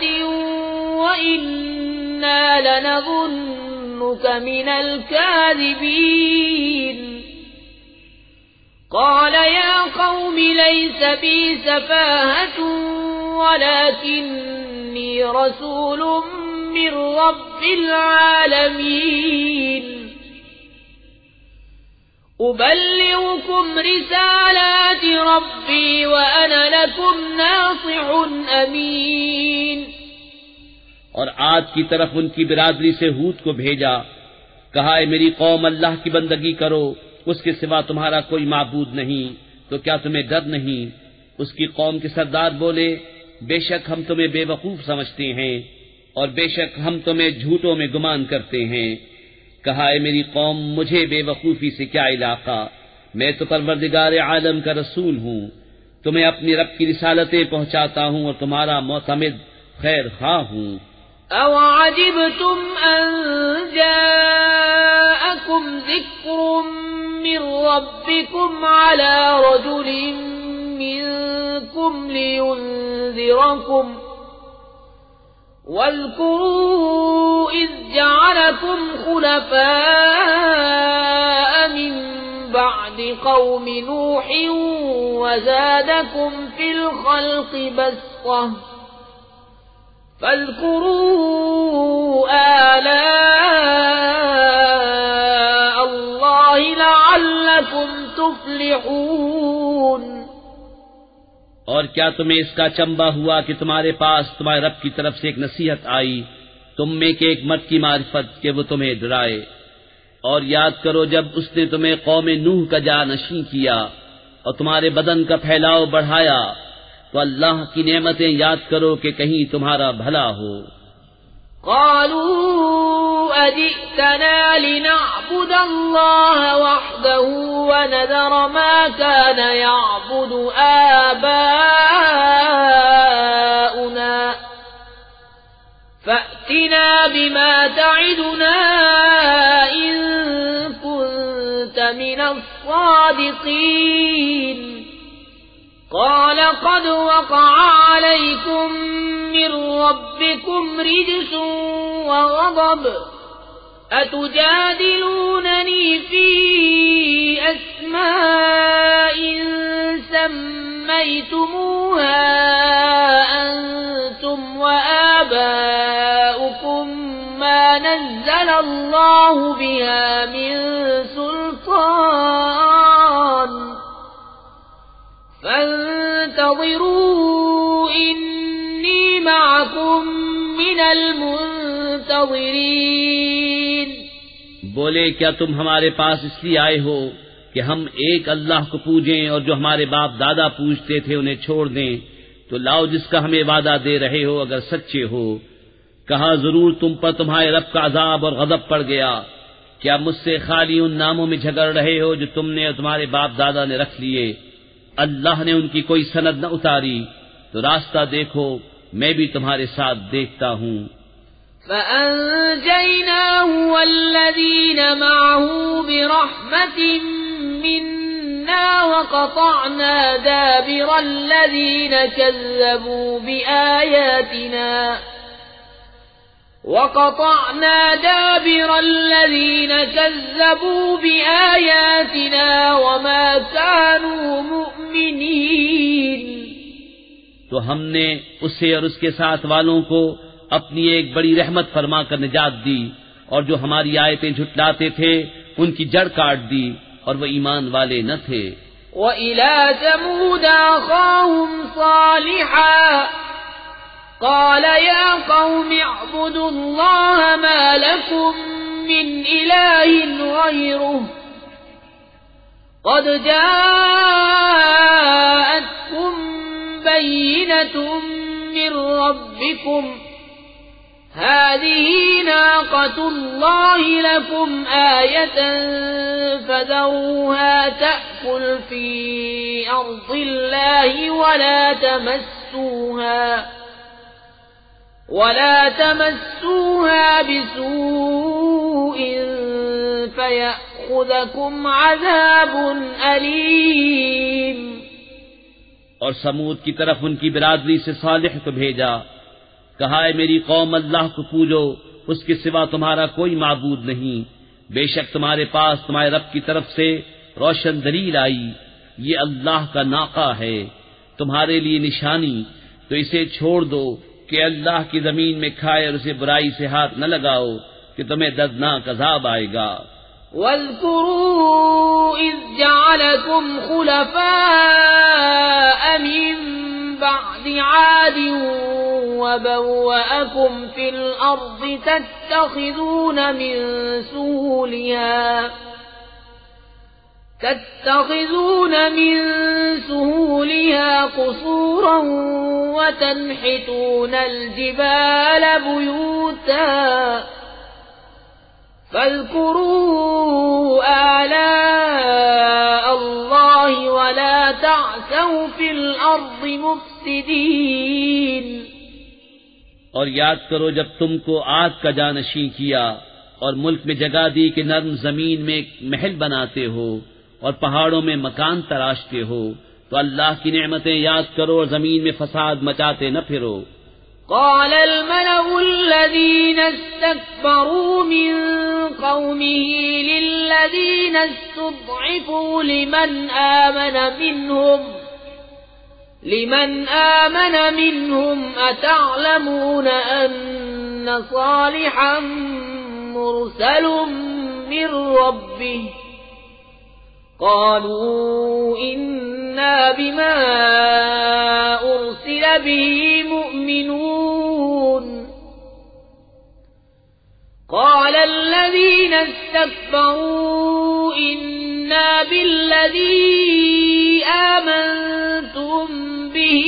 A: وإنا لنظنك من الكاذبين قال يا قوم ليس بي سفاهة ولكني رسول من رب العالمين أبلغكم رسالات ربي وأنا لكم ناصح أمين۔
B: اور عاد کی طرف ان کی برادری سے ہود کو بھیجا، کہا اے میری قوم اللہ کی بندگی کرو، اس کے سوا تمہارا کوئی معبود نہیں، تو کیا تمہیں ڈر نہیں؟ اس کی قوم کے سردار بولے بے شک ہم تمہیں بے وقوف سمجھتے ہیں اور بے شک ہم تمہیں جھوٹوں میں گمان کرتے ہیں۔ کہا اے میری قوم مجھے بے وقوفی سے کیا علاقہ، میں تو پروردگار عالم کا رسول ہوں، تمہیں اپنی رب کی رسالتیں پہنچاتا ہوں اور تمہارا معتمد خیر خواہ ہوں۔
A: أَوَعَجِبْتُمْ أَنْ جَاءَكُمْ ذِكْرٌ مِّن رَّبِّكُمْ عَلَى رَجُلٍ مِّنكُمْ لِيُنذِرَكُمْ واذكروا إذ جعلكم خلفاء من بعد قوم نوح وزادكم في الخلق بسطة فاذكروا آلاء الله لعلكم تفلحون۔
B: اور کیا تمہیں اس کا چمبا ہوا کہ تمہارے پاس تمہارے رب کی طرف سے ایک نصیحت آئی تم میں کے ایک مرد کی معرفت کہ وہ تمہیں ڈرائے؟ اور یاد کرو جب اس نے تمہیں قوم نوح کا جانشین کیا اور تمہارے بدن کا پھیلاؤ بڑھایا، تو اللہ کی نعمتیں یاد کرو کہ کہیں تمہارا بھلا ہو۔
A: قالوا أجئتنا لنعبد الله وحده ونذر ما كان يعبد آباؤنا فأتنا بما تعدنا إن كنت من الصادقين قال قد وقع عليكم من ربكم رجس وغضب أتجادلونني في أسماء سميتموها أنتم وآباؤكم ما نزل الله بها من سلطان فانتظروا إني معكم من المنتظرين۔
B: بولے کیا تم ہمارے پاس اس لیے آئے ہو کہ ہم ایک اللہ کو پوجیں اور جو ہمارے باپ دادا پوجتے تھے انہیں چھوڑ دیں؟ تو لاؤ جس کا ہمیں وعدہ دے رہے ہو اگر سچے ہو۔ کہا ضرور تم پر تمہارے رب کا عذاب اور غضب پڑ گیا، کیا مجھ سے خالی ان ناموں میں جھگڑ رہے ہو جو تم نے اور تمہارے باپ دادا نے رکھ لیے؟ اللہ نے ان کی کوئی سند نہ اتاری، تو راستہ دیکھو، میں بھی تمہارے ساتھ دیکھتا ہوں۔
A: فَأَنْجَيْنَاهُ وَالَّذِينَ مَعَهُ بِرَحْمَةٍ مِنَّا وَقَطَعْنَا دَابِرَ الَّذِينَ كَذَّبُوا بِآيَاتِنَا وَمَا كَانُوا مُؤْمِنِينَ۔
B: تو ہم نے اسے اور اس کے ساتھ والوں کو اپنی ایک بڑی رحمت فرما کر نجات دی، اور جو ہماری آیتیں جھٹلاتے تھے ان کی جڑ کاٹ دی، اور وہ ایمان والے نہ تھے۔
A: وَإِلَى ثَمُودَ أَخَاهُمْ صَالِحًا قَالَ يَا قَوْمِ اعْبُدُوا اللَّهَ مَا لَكُمْ مِنْ إِلَٰهٍ غَيْرُهُ قَدْ جَاءَتْكُمْ بَيِّنَةٌ مِّن رَّبِّكُمْ هَٰذِهِ نَاقَةُ اللَّهِ لَكُمْ آيَةً فَذَرُوهَا تَأْكُلْ فِي أَرْضِ اللَّهِ وَلَا تَمَسُّوهَا بِسُوءٍ فَيَأْخُذَكُمْ عَذَابٌ أَلِيمٌ۔
B: اور سمود کی طرف ان کی برادری سے صالح کو بھیجا، کہا اے میری قوم، اللہ کو پوجو، اس کے سوا تمہارا کوئی معبود نہیں، بے شک تمہارے پاس تمہارے رب کی طرف سے روشن دلیل آئی، یہ اللہ کا ناقہ ہے تمہارے لیے نشانی، تو اسے چھوڑ دو کہ اللہ کی زمین میں کھائے، اور اسے برائی سے ہاتھ نہ لگاؤ کہ تمہیں دردناک عذاب آئے گا۔
A: وَاذْكُرُوا إِذْ جَعَلَكُمْ خُلَفَاءَ مِن بَعْدِ عَادٍ وَبَوَّأَكُمْ فِي الْأَرْضِ تَتَّخِذُونَ مِن سُهُولِهَا قُصُورًا وَتَنْحِتُونَ الْجِبَالَ بُيُوتًا فَاذْكُرُوا آلَاءَ اللَّهِ وَلَا تَعْثَوْا فِي الْأَرْضِ مُفْسِدِينَ۔
B: اور یاد کرو جب تم کو عاد کا جانشین کیا اور ملک میں جگہ دی کہ نرم زمین میں ایک محل بناتے ہو اور پہاڑوں میں مکان تراشتے ہو، تو اللہ کی نعمتیں یاد کرو اور زمین میں فساد مچاتے نہ پھرو۔
A: قال الملأ الذين استكبروا من قومه للذين استضعفوا لمن آمن منهم أتعلمون أن صالحا مرسل من ربه قالوا إنا بما أرسل به مؤمنون قال الذين استكبروا إنا بالذي آمنتم به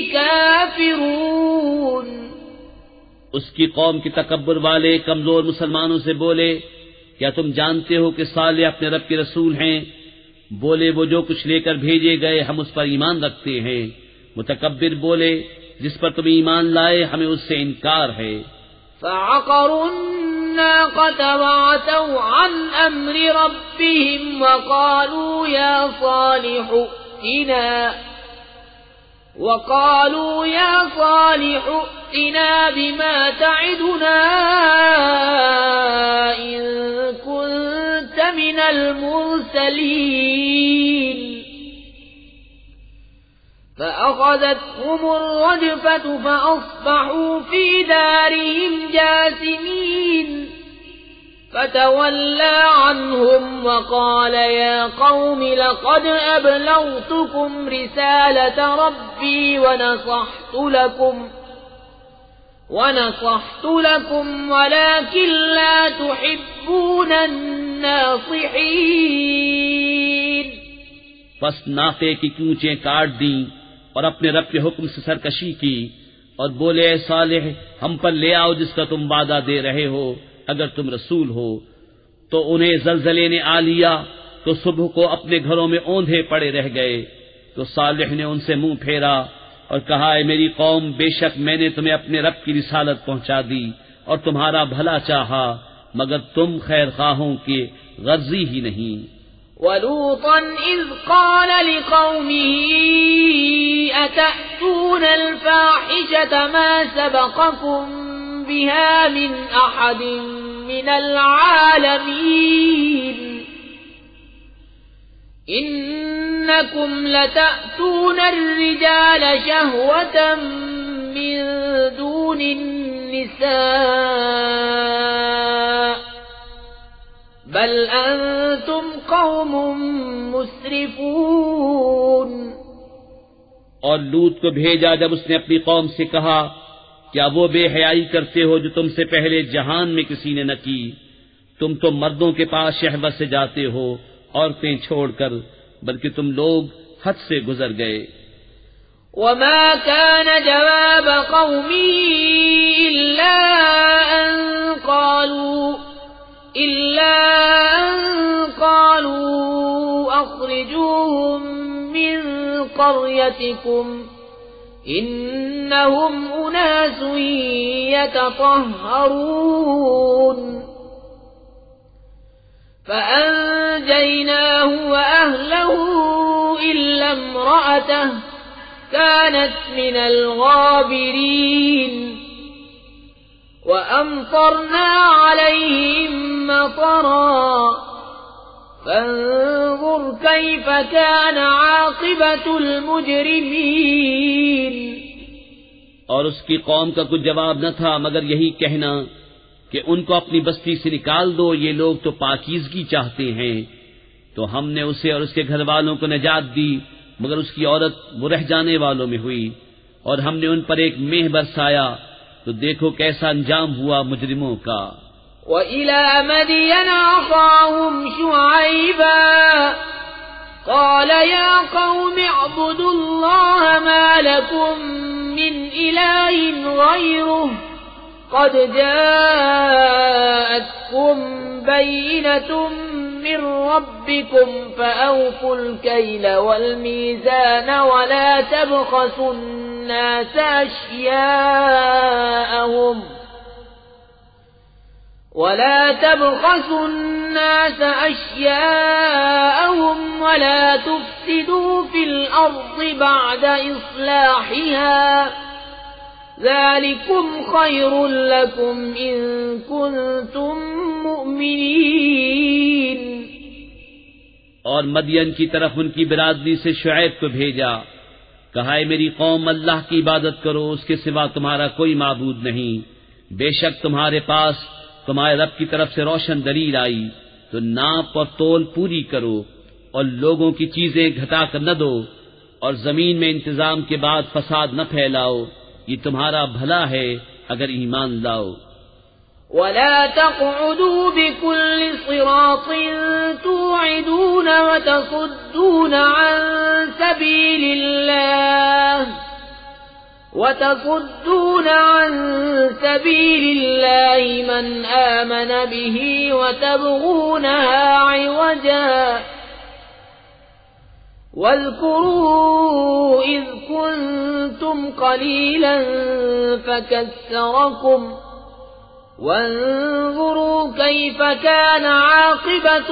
A: كافرون۔
B: اس کی قوم کے تکبر والے کمزور مسلمانوں سے بولے، کیا تم جانتے ہو کہ صالح اپنے رب کے رسول ہیں؟ بولے وہ جو کچھ لے کر بھیجے گئے ہم اس پر ایمان رکھتے ہیں۔ متکبر بولے جس پر تم ایمان لائے ہمیں اس سے انکار ہے۔
A: فعقروا الناقة وعتوا عن أمر ربهم وقالوا يا صالح ائتنا بما تعدنا إن كنت من المرسلين فأخذتهم الرجفة فأصبحوا في دارهم جاثمين فتولى عنهم وقال يا قوم لقد أبلغتكم رسالة ربي ونصحت لكم ولكن لا تحبون الناصحين۔
B: پس ناقے کی کونچیں کاٹ دیں اور اپنے رب کے حکم سے سرکشی کی اور بولے اے صالح ہم پر لے آؤ جس کا تم وعدہ دے رہے ہو اگر تم رسول ہو۔ تو انہیں زلزلے نے آ لیا تو صبح کو اپنے گھروں میں اوندھے پڑے رہ گئے. تو صالح نے ان سے منہ پھیرا اور کہا اے میری قوم، بے شک میں نے تمہیں اپنے رب کی رسالت پہنچا دی اور تمہارا بھلا چاہا، مگر تم خیر خواہوں کے غرضی ہی نہیں.
A: وَلُوطًا إِذْ قَالَ لِقَوْمِهِ أَتَأْتُونَ الْفَاحِشَةَ مَا سَبَقَكُم بِهَا مِنْ أَحَدٍ مِنَ الْعَالَمِينَ إِنَّكُمْ لَتَأْتُونَ الرِّجَالَ شَهْوَةً مِنْ دُونِ النِّسَاءِ بل انتم قوم مسرفون.
B: اور لوط کو بھیجا جب اس نے اپنی قوم سے کہا کیا وہ بے حیائی کرتے ہو جو تم سے پہلے جہان میں کسی نے نہ کی؟ تم تو مردوں کے پاس شہوت سے جاتے ہو عورتیں چھوڑ کر، بلکہ تم لوگ حد سے گزر گئے.
A: وما كان جواب قومه إلا أن قالوا أخرجوهم من قريتكم إنهم أناس يتطهرون فأنجيناه وأهله إلا امرأته كانت من الغابرين وأمطرنا عليهم مطرا فانظر كيف كان عاقبة المجرمين.
B: اور اس کی قوم کا کچھ جواب نہ تھا مگر یہی کہنا کہ ان کو اپنی بستی سے نکال دو، یہ لوگ تو پاکیزگی چاہتے ہیں. تو ہم نے اسے اور اس کے گھر والوں کو نجات دی، مگر اس کی عورت وہ رہ جانے والوں میں ہوئی، اور ہم نے ان پر ایک مہ برسایا، تو دیکھو کیسا انجام ہوا مجرموں کا.
A: وَإِلَى مَدْيَنَ أَخَاهُمْ شُعَيْبًا قَالَ يَا قَوْمِ اعْبُدُوا اللَّهَ مَا لَكُمْ مِنْ إِلَٰهٍ غَيْرُهُ قَدْ جَاءَتْكُمْ بَيِّنَةٌ مِّن رَّبِّكُمْ فَأَوْفُوا الْكَيْلَ وَالْمِيزَانَ وَلَا تَبْخَسُوا النَّاسَ أشياءهم ولا تفسدوا في الأرض بعد إصلاحها ذلكم خير لكم إن كنتم مؤمنين.
B: اور مدین کی طرف ان کی برادری سے شعیب کو بھیجا، کہا اے میری قوم اللہ کی عبادت کرو، اس کے سوا تمہارا کوئی معبود نہیں. بے شک تمہارے پاس تمہارے رب کی طرف سے روشن دلیل آئی، تو ناپ اور تول پوری کرو اور لوگوں کی چیزیں گھٹا کر نہ دو، اور زمین میں انتظام کے بعد فساد نہ پھیلاؤ، یہ تمہارا بھلا ہے اگر ایمان لاؤ.
A: ولا تقعدوا بكل صراط توعدون وتصدون عن سبيل الله من آمن به وتبغونها عوجا واذكروا إذ كنتم قليلا فكثركم وانظروا كيف كان عاقبة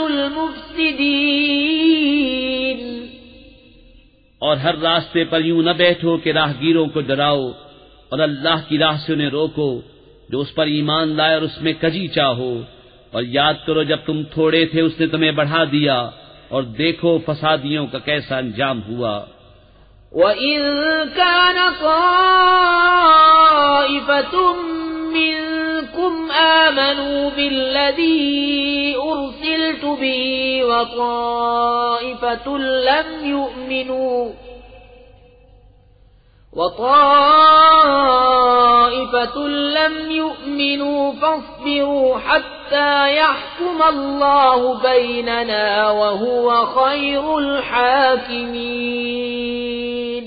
A: المفسدين.
B: اور ہر راستے پر یوں نہ بیٹھو کہ راہگیروں کو ڈراؤ، اور اللہ کی راہ سے انہیں روکو جو اس پر ایمان لائے اور اس میں کجی چاہو، اور یاد کرو جب تم تھوڑے تھے اس نے تمہیں بڑھا دیا، اور دیکھو فسادیوں کا کیسا انجام ہوا.
A: وَإِن كَانَ طَائِفَةٌ مِّنكُمْ آمَنُوا بِالَّذِي أُرْسِلْتُ بِهِ وطائفة لم يؤمنوا فاصبروا حتى يحكم الله بيننا وهو خير الحاكمين.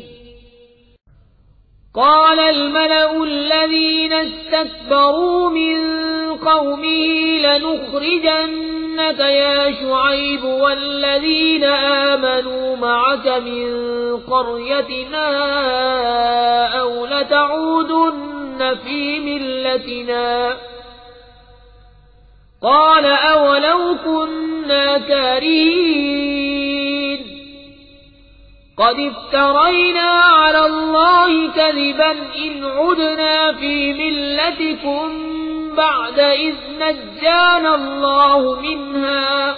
A: قال الملأ الذين استكبروا من قومه لنخرجن إنك يا شعيب والذين آمنوا معك من قريتنا أو لتعودن في ملتنا قال أولو كنا كارهين قد افترينا على الله كذبا إن عدنا في ملتكم بعد إذ نجانا الله منها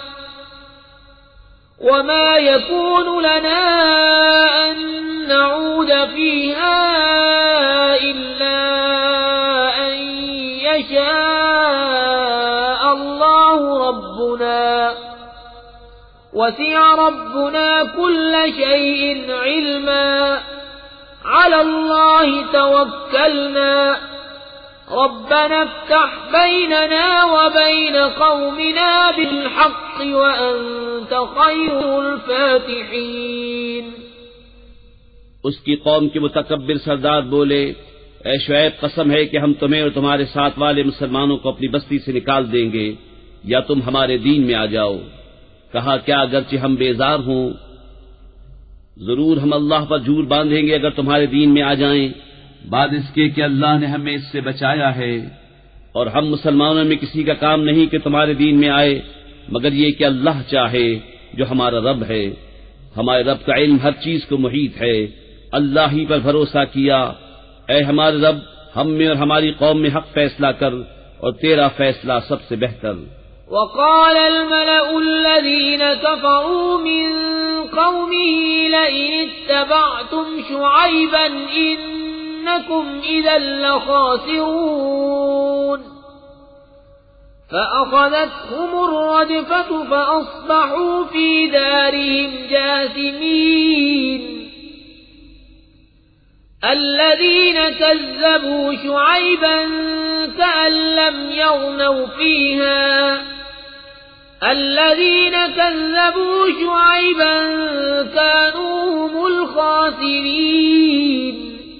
A: وما يكون لنا أن نعود فيها إلا أن يشاء الله ربنا وسع ربنا كل شيء علما على الله توكلنا ربنا افتح بيننا وبين قومنا بالحق وأنت خير الفاتحين.
B: اس کی قوم کے متکبر سردار بولے، اے شعیب قسم ہے کہ ہم تمہیں اور تمہارے ساتھ والے مسلمانوں کو اپنی بستی سے نکال دیں گے یا تم ہمارے دین میں آ جاؤ. کہا کیا اگرچہ ہم بیزار ہوں ضرور ہم اللہ پر جھوٹ باندھیں گے اگر تمہارے دین میں آ جائیں، بعد اس کے کہ اللہ نے ہمیں اس سے بچایا ہے، اور ہم مسلمانوں میں کسی کا کام نہیں کہ تمہارے دین میں آئے مگر یہ کہ اللہ چاہے جو ہمارا رب ہے. ہمارے رب کا علم ہر چیز کو محیط ہے، اللہ ہی پر بھروسہ کیا. اے ہمارے رب ہم میں اور ہماری قوم میں حق فیصلہ کر اور تیرا فیصلہ سب سے بہتر.
A: وقال الملأ الذين كفروا من قومه لئن اتبعتم شعيبا إنكم إذا لخاسرون فأخذتهم الرجفة فأصبحوا في دارهم جاثمين. الذين كذبوا شعيبا كأن لم يغنوا فيها الذين كذبوا شعيبا كانوا هم الخاسرين.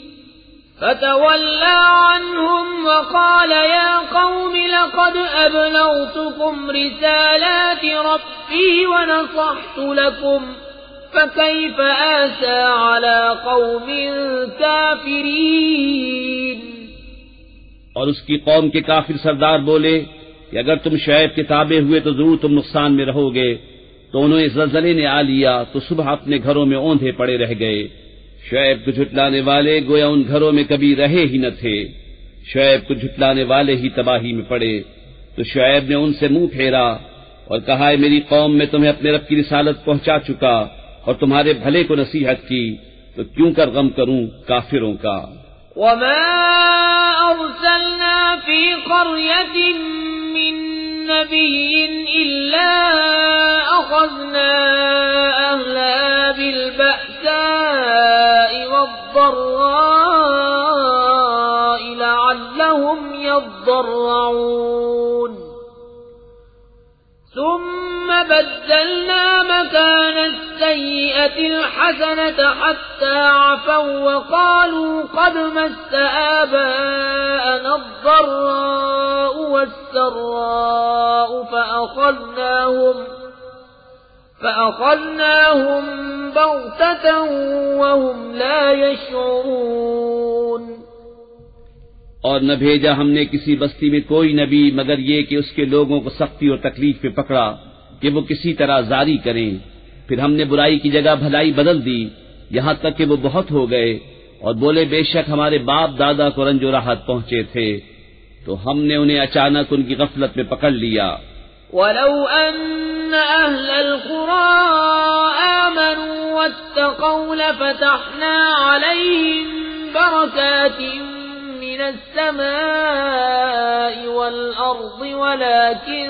A: فتولى عنهم وقال يا قوم لقد أبلغتكم رسالات ربي ونصحت لكم فكيف آسى على قوم كافرين.
B: اور اس کی قوم کے کافر سردار بولے کہ اگر تم شعیب کے تابع ہوئے تو ضرور تم نقصان میں رہو گے. تو انہیں زلزلے نے آ لیا تو صبح اپنے گھروں میں اوندھے پڑے رہ گئے. شعیب کو جھٹلانے والے گویا ان گھروں میں کبھی رہے ہی نہ تھے. شعیب کو جھٹلانے والے ہی تباہی میں پڑے. تو شعیب نے ان سے منہ پھیرا اور کہا ہے میری قوم میں تمہیں اپنے رب کی رسالت پہنچا چکا اور تمہارے بھلے کو نصیحت کی، تو کیوں کر غم کروں کافروں کا.
A: وما أرسلنا في قرية من نبي إلا أخذنا أهلها بالبأساء والضراء لعلهم يضرعون. ثم بدلنا مكان السيئة الحسنة حتى عفوا وقالوا قد مس آباءنا الضراء والسراء فأخذناهم بغتة وهم لا يشعرون.
B: اور نہ بھیجا ہم نے کسی بستی میں کوئی نبی مگر یہ کہ اس کے لوگوں کو سختی اور تکلیف میں پکڑا کہ وہ کسی طرح زاری کریں. پھر ہم نے برائی کی جگہ بھلائی بدل دی یہاں تک کہ وہ بہت ہو گئے اور بولے بے شک ہمارے باپ دادا کو رنج و راحت پہنچے تھے تو ہم نے انہیں اچانک ان کی غفلت میں پکڑ لیا.
A: وَلَوْ أَنَّ أَهْلَ الْقُرَىٰ آمَنُوا وَاتَّقَوْا لَفَتَحْنَا عَلَيْهِمْ بَرَكَاتٍ مِّنَ السَّمَاءِ وَالْأَرْضِ وَلَكِن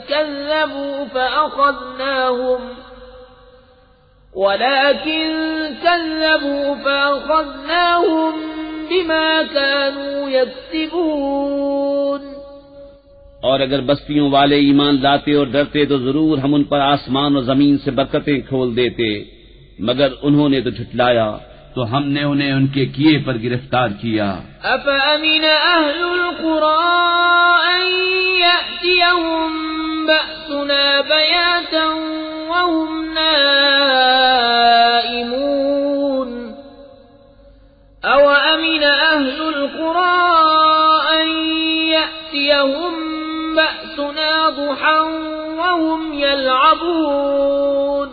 A: كَذَّبُوا فَأَخَذْنَاهُمْ بِمَا كَانُوا يَكْسِبُونَ.
B: اور اگر بستیوں والے ایمان لاتے اور ڈرتے تو ضرور ہم ان پر آسمان اور زمین سے برکتیں کھول دیتے، مگر انہوں نے تو جھٹلایا تو ہم نے انہیں ان کے کیے پر گرفتار کیا.
A: أَفَأَمِنَ أَهْلُ الْقُرَىٰ أَن يَأْتِيَهُم بَأْسُنَا يأتيهم بأسنا ضحى وهم يلعبون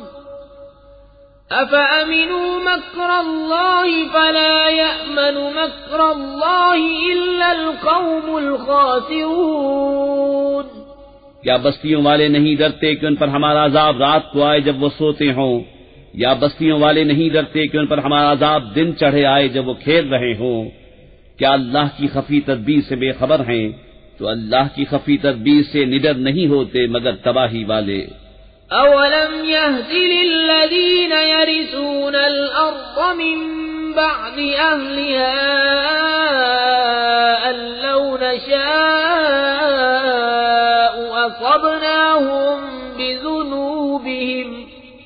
A: أفأمنوا مكر الله فلا يأمن مكر الله إلا القوم الخاسرون.
B: کیا بستیوں والے نہیں ڈرتے کہ ان پر ہمارا عذاب رات کو آئے جب وہ سوتے ہوں، یا بستیوں والے نہیں ڈرتے کہ ان پر ہمارا عذاب دن چڑھے آئے جب وہ کھیل رہے ہوں؟ کیا اللہ کی خفی تدبیر سے بے خبر ہیں؟ تو اللہ کی خفی تدبیر سے نڈر نہیں ہوتے مگر تباہی والے.
A: أولم يهد للذين يرثون الأرض من بعد أهلها أن لو نشاء أصبناهم بذنوبهم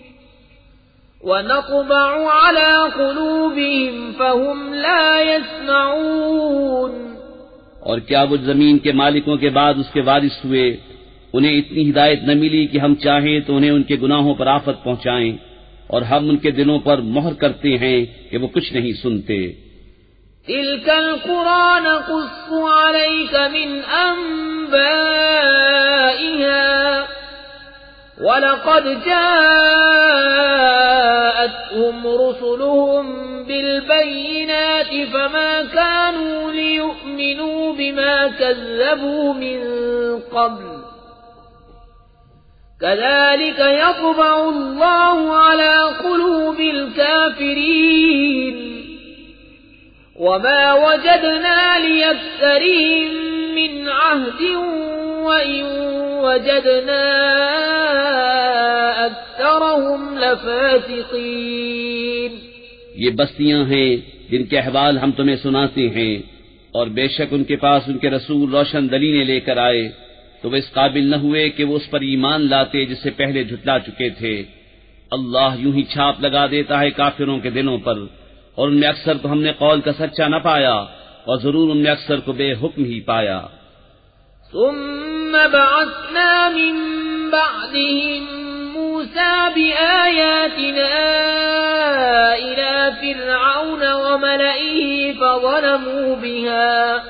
A: ونطبع على قلوبهم فهم لا يسمعون.
B: اور کیا وہ زمین کے مالکوں کے بعد اس کے وارث ہوئے، انہیں اتنی ہدایت نہ ملی کہ ہم چاہیں تو انہیں ان کے گناہوں پر آفت پہنچائیں، اور ہم ان کے دلوں پر مہر کرتے ہیں کہ وہ کچھ نہیں سنتے.
A: تلك القرى نقص عليك من أنبائها ولقد جاءتهم رسلهم بالبينات فما كانوا ليؤمنوا بما كذبوا من قبل كذلك يطبع الله على قلوب الكافرين وما وجدنا لأكثرهم من عهد وإن وجدنا أكثرهم لفاسقين.
B: یہ بستیاں ہیں جن کے احوال ہم تمہیں سناتے ہیں، اور بے شک ان کے پاس ان کے رسول روشن دلیلیں لے کر آئے تو وہ اس قابل نہ ہوئے کہ وہ اس پر ایمان لاتے جس سے پہلے جھٹلا چکے تھے. اللہ یوں ہی چھاپ لگا دیتا ہے کافروں کے دلوں پر، اور ان میں اکثر کو ہم نے قول کا سچا نہ پایا، اور ضرور ان میں اکثر کو بے حکم ہی پایا.
A: ثم بعثنا من بعدهم موسى بآياتنا إلى فرعون وملئه فظلموا بها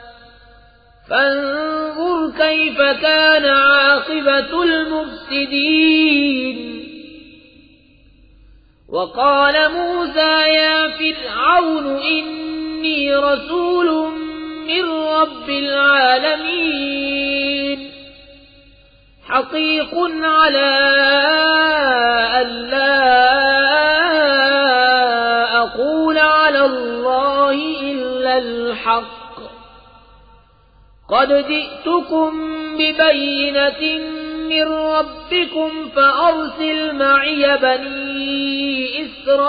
A: فانظر كيف كان عاقبة المفسدين. وقال موسى يا فرعون إني رسول من رب العالمين حقيق على ألا أقول على الله إلا الحق قد جئتكم ببينة من ربكم فأرسل معي بني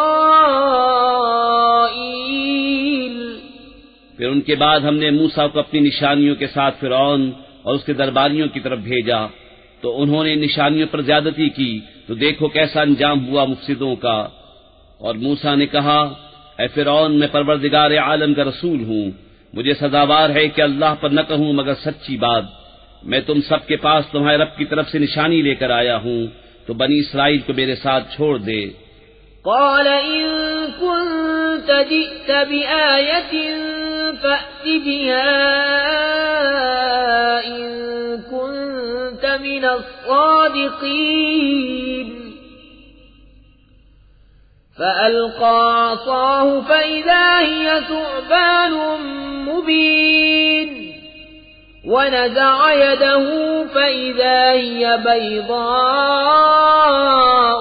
A: إسرائيل.
B: پھر ان کے بعد ہم نے موسیٰ کو اپنی نشانیوں کے ساتھ فرعون اور اس کے درباریوں کی طرف بھیجا، تو انہوں نے نشانیوں پر زیادتی کی تو دیکھو کیسا انجام ہوا مفسدوں کا. اور موسیٰ نے کہا اے فرعون میں پروردگار عالم کا رسول ہوں، مجھے سزاوار ہے کہ اللہ پر نہ کہوں مگر سچی بات. میں تم سب کے پاس تمہارے رب کی طرف سے نشانی لے کر آیا ہوں، تو بنی اسرائیل کو میرے ساتھ چھوڑ دے.
A: قال إن كنت جئت بآية فأت بها إن كنت من الصادقين. فألقى عصاه فإذا هي ثعبان مبين ونزع يده فإذا هي بيضاء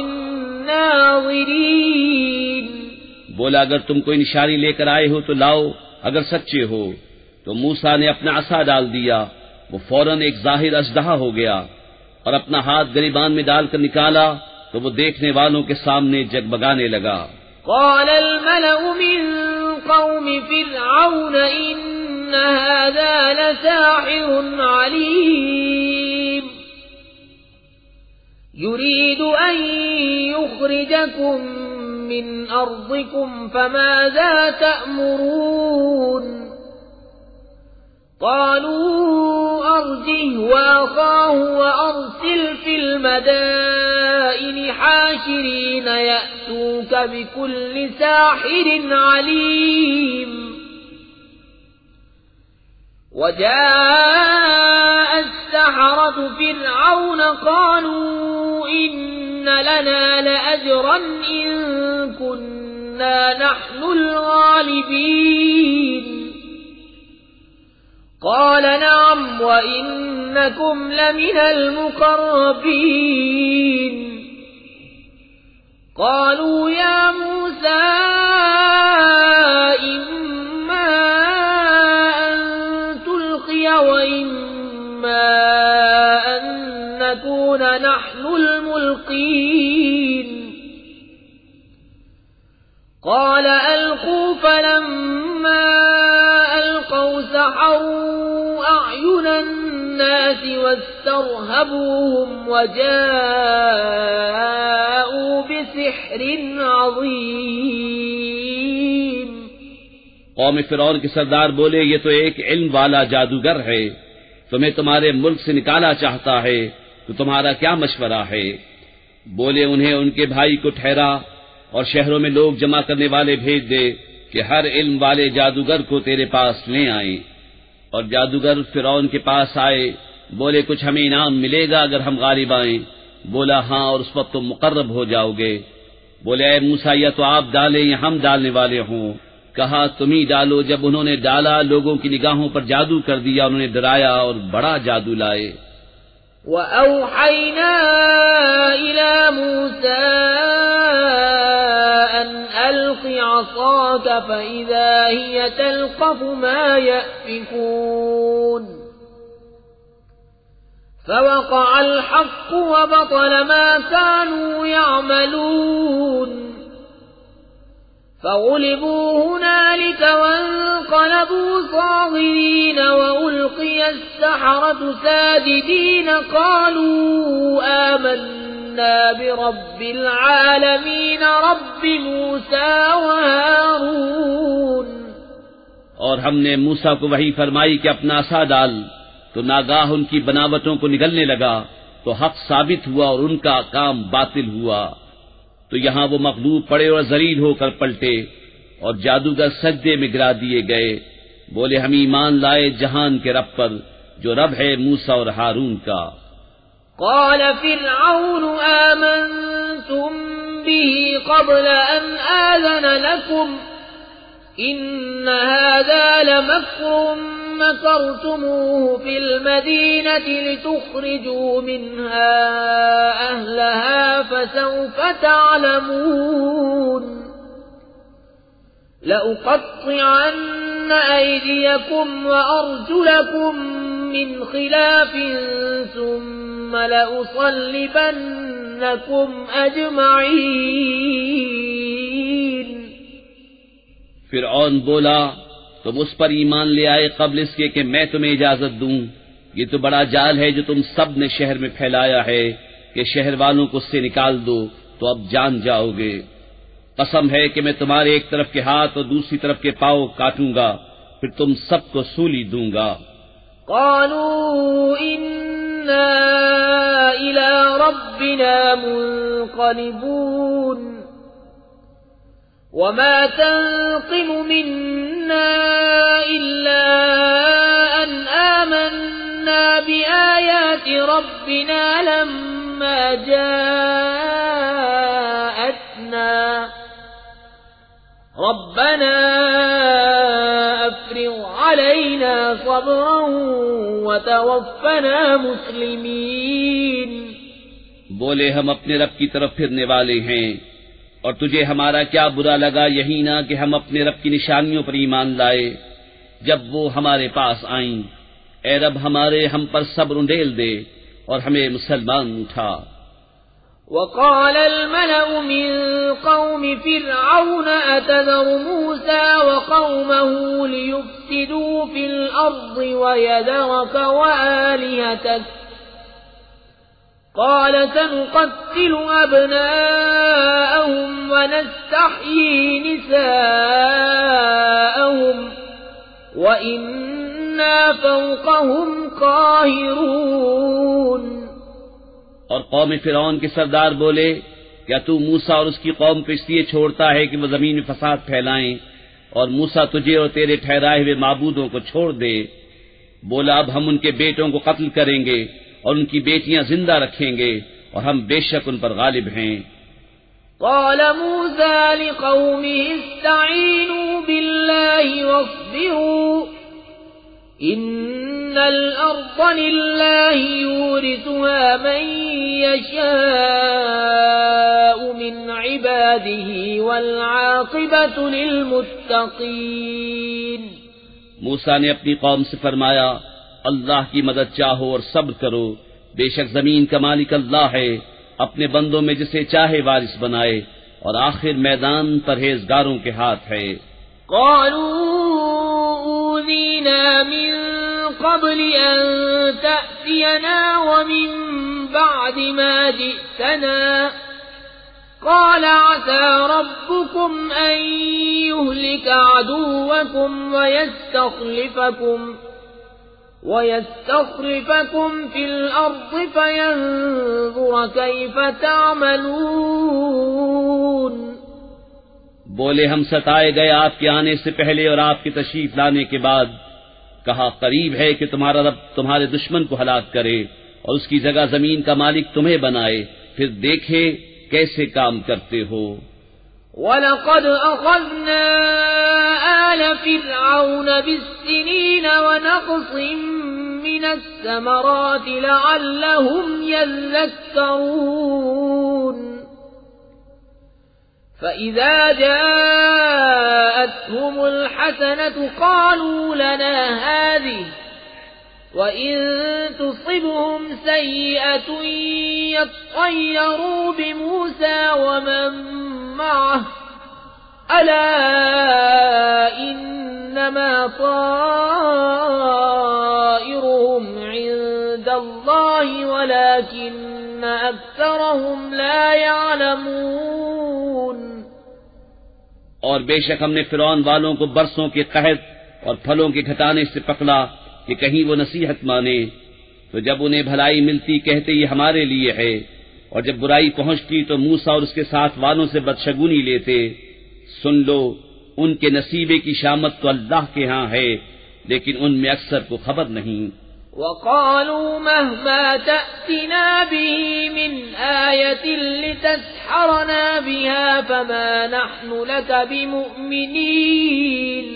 A: للناظرين.
B: بولا اگر تم کوئی نشانی لے کر آئے ہو تو لاؤ، اگر سچے ہو. تو موسیٰ نے اپنا عصا ڈال دیا، وہ فوراً ایک ظاہر اژدہا ہو گیا، اور اپنا ہاتھ گریبان میں ڈال کر نکالا تو وہ دیکھنے والوں کے سامنے جگبگانے لگا.
A: قال الملأ من قوم فرعون إن هذا لساحر عليم يريد أن يخرجكم من أرضكم فماذا تأمرون. قالوا أرجه وأخاه وأرسل في المدائن حاشرين يأتوك بكل ساحر عليم. وجاء السحرة فرعون قالوا إن لنا لأجرا إن كنا نحن الغالبين قال نعم وإنكم لمن المقربين قالوا يا موسى إما أن تلقي وإما أن نكون نحن الملقين قال ألقوا فلما ألقوا سحروا أعين الناس واسترهبوهم وجاءوا بسحر عظيم.
B: قوم فرعون کے سردار بولے یہ تو ایک علم والا جادوگر ہے، تمہیں تمہارے ملک سے نکالا چاہتا ہے تو تمہارا کیا مشورہ ہے؟ بولے انہیں ان کے بھائی کو ٹھہرا اور شہروں میں لوگ جمع کرنے والے بھیج دے کہ ہر علم والے جادوگر کو تیرے پاس لے آئیں. اور جادوگر فرعون کے پاس آئے، بولے کچھ ہمیں انعام ملے گا اگر ہم غالب آئیں؟ بولا ہاں، اور اس وقت تم مقرب ہو جاؤ گے. بولے اے موسیٰ یا تو آپ ڈالیں یا ہم ڈالنے والے ہوں. کہا تم ہی ڈالو. جب انہوں نے ڈالا لوگوں کی نگاہوں پر جادو کر دیا، انہوں نے ڈرایا اور بڑا جادو لائے.
A: وَأَوْحَيْنَا إِلَى مُوسَىٰ أَنْ أَلْقِ عَصَاكَ فَإِذَا هِيَ تَلْقَفُ مَا يَأْفِكُونَ فَوَقَعَ الْحَقُّ وَبَطَلَ مَا كَانُوا يَعْمَلُونَ فَغُلِبُوا هُنَالِكَ وَانقَلَبُوا صَاغِرِينَ وَأُلْقِيَ السَّحَرَةُ سَاجِدِينَ قَالُوا آمَنَّا بِرَبِّ الْعَالَمِينَ رَبِّ مُوسَىٰ وَهَارُونَ.
B: اور ہم نے موسیٰ کو وحی فرمائی کہ اپنا عصا ڈال، تو ناگاہ ان کی بناوٹوں کو نگلنے لگا تو حق ثابت ہوا اور ان کا کام باطل ہوا. تو یہاں وہ مغلوب پڑے اور ذلیل ہو کر پلٹے اور جادوگر سجدے میں گرا دیے گئے. بولے ہم ایمان لائے جہان کے رب پر جو رب ہے موسیٰ اور ہارون کا.
A: قال فرعون آمنتم به قبل أن آذن لكم إن هذا لمكر مكرتموه في المدينة لتخرجوا منها أهلها فسوف تعلمون لأقطعن أيديكم وأرجلكم من خلاف ثم لأصلبنكم أجمعين.
B: فرعون بولا تم اس پر ایمان لے آئے قبل اس کے کہ میں تمہیں اجازت دوں. یہ تو بڑا جال ہے جو تم سب نے شہر میں پھیلایا ہے کہ شہر والوں کو اس سے نکال دو تو اب جان جاؤ گے. قسم ہے کہ میں تمہارے ایک طرف کے ہاتھ اور دوسری طرف کے پاؤں کاٹوں گا، پھر تم سب کو سولی دوں گا.
A: قالوا إنا إلى ربنا منقلبون وما تنقم منا إلا أن آمنا بآيات ربنا لما جاءتنا ربنا أفرغ علينا صبرا وتوفنا مسلمين.
B: بولے ہم اپنے رب کی طرف پھرنے والے ہیں اور تجھے ہمارا کیا برا لگا یہی نہ کہ ہم اپنے رب کی نشانیوں پر ایمان لائے جب وہ ہمارے پاس آئیں. اے رب ہمارے ہم پر صبر انڈیل دے اور ہمیں مسلمان اٹھا.
A: وقال الملأ من قوم فرعون أتذر موسى وقومه ليفسدوا في الأرض ويذرك وآلهتك قال سنقتل أبناءهم ونستحيي نساءهم وإنا فوقهم قاهرون.
B: اور قوم فرعون کے سردار بولے کیا تو موسیٰ اور اس کی قوم کو اس لیے چھوڑتا ہے کہ وہ زمین میں فساد پھیلائیں اور موسیٰ تجھے اور تیرے ٹھہرائے ہوئے معبودوں کو چھوڑ دے. بولا اب ہم ان کے بیٹوں کو قتل کریں گے اور ان کی بیٹیاں زندہ رکھیں گے اور ہم بے شک ان پر غالب ہیں۔
A: قال موسى لقومه استعينوا بالله واصبروا إن الأرض لله يورثها من يشاء من عباده والعاقبة للمتقين۔
B: موسیٰ نے اپنی قوم سے فرمایا اللہ کی مدد چاہو اور صبر کرو، بے شک زمین کا مالک اللہ ہے، اپنے بندوں میں جسے چاہے وارث بنائے اور آخر میدان پرہیزگاروں کے ہاتھ ہے۔
A: قالوا أوذينا من قبل أن تأتينا ومن بعد ما جئتنا قال عسى ربكم أن يهلك عدوكم ويستخلفكم في الأرض فينظر كيف تعملون۔
B: بولے ہم ستائے گئے آپ کے آنے سے پہلے اور آپ کی تشریف لانے کے بعد، کہا قریب ہے کہ تمہارا رب تمہارے دشمن کو ہلاک کرے اور اس کی جگہ زمین کا مالک تمہیں بنائے، پھر دیکھے کیسے کام کرتے ہو۔
A: وَلَقَدْ أَخَذْنَا آلَ فِرْعَوْنَ بِالسِّنِينَ وَنَقْصٍ مِّنَ الثَّمَرَاتِ لَعَلَّهُمْ يَذَّكَّرُونَ فَإِذَا جَاءَتْهُمُ الْحَسَنَةُ قَالُوا لَنَا هَٰذِهِ وَإِن تُصِبْهُمْ سَيِّئَةٌ يَطَّيَّرُوا بِمُوسَىٰ وَمَن مَّعَهُ أَلَا إِنَّمَا طَائِرُهُمْ عِندَ اللَّهِ وَلَٰكِنَّ أَكْثَرَهُمْ لَا يَعْلَمُونَ۔
B: اور بے شک ہم نے فرعون والوں کو برسوں کے قحط اور پھلوں کے گھٹانے سے پکڑا کہ کہیں وہ نصیحت مانے، تو جب انہیں بھلائی ملتی کہتے یہ ہمارے لیے ہے، اور جب برائی پہنچتی تو موسیٰ اور اس کے ساتھ والوں سے بدشگونی لیتے۔ سن لو ان کے نصیبے کی شامت تو اللہ کے ہاں ہے، لیکن ان میں اکثر کو خبر نہیں۔
A: وَقَالُوا مَهْمَا تَأْتِنَا بِهِ مِنْ آيَةٍ لِتَسْحَرَنَا بِهَا فَمَا نَحْنُ لَكَ بِمُؤْمِنِينَ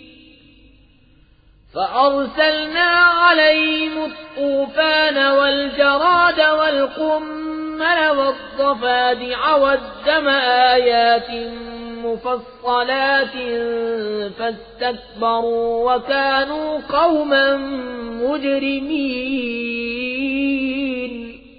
A: فَأَرْسَلْنَا عَلَيْهِمُ الطُّوفَانَ وَالْجَرَادَ وَالْقُمَّلَ وَالضَّفَادِعَ وَالدَّمَ آيَاتٍ مُفَصَّلَاتٍ فَاسْتَكْبَرُوا وَكَانُوا قَوْمًا مُجْرِمِينَ۔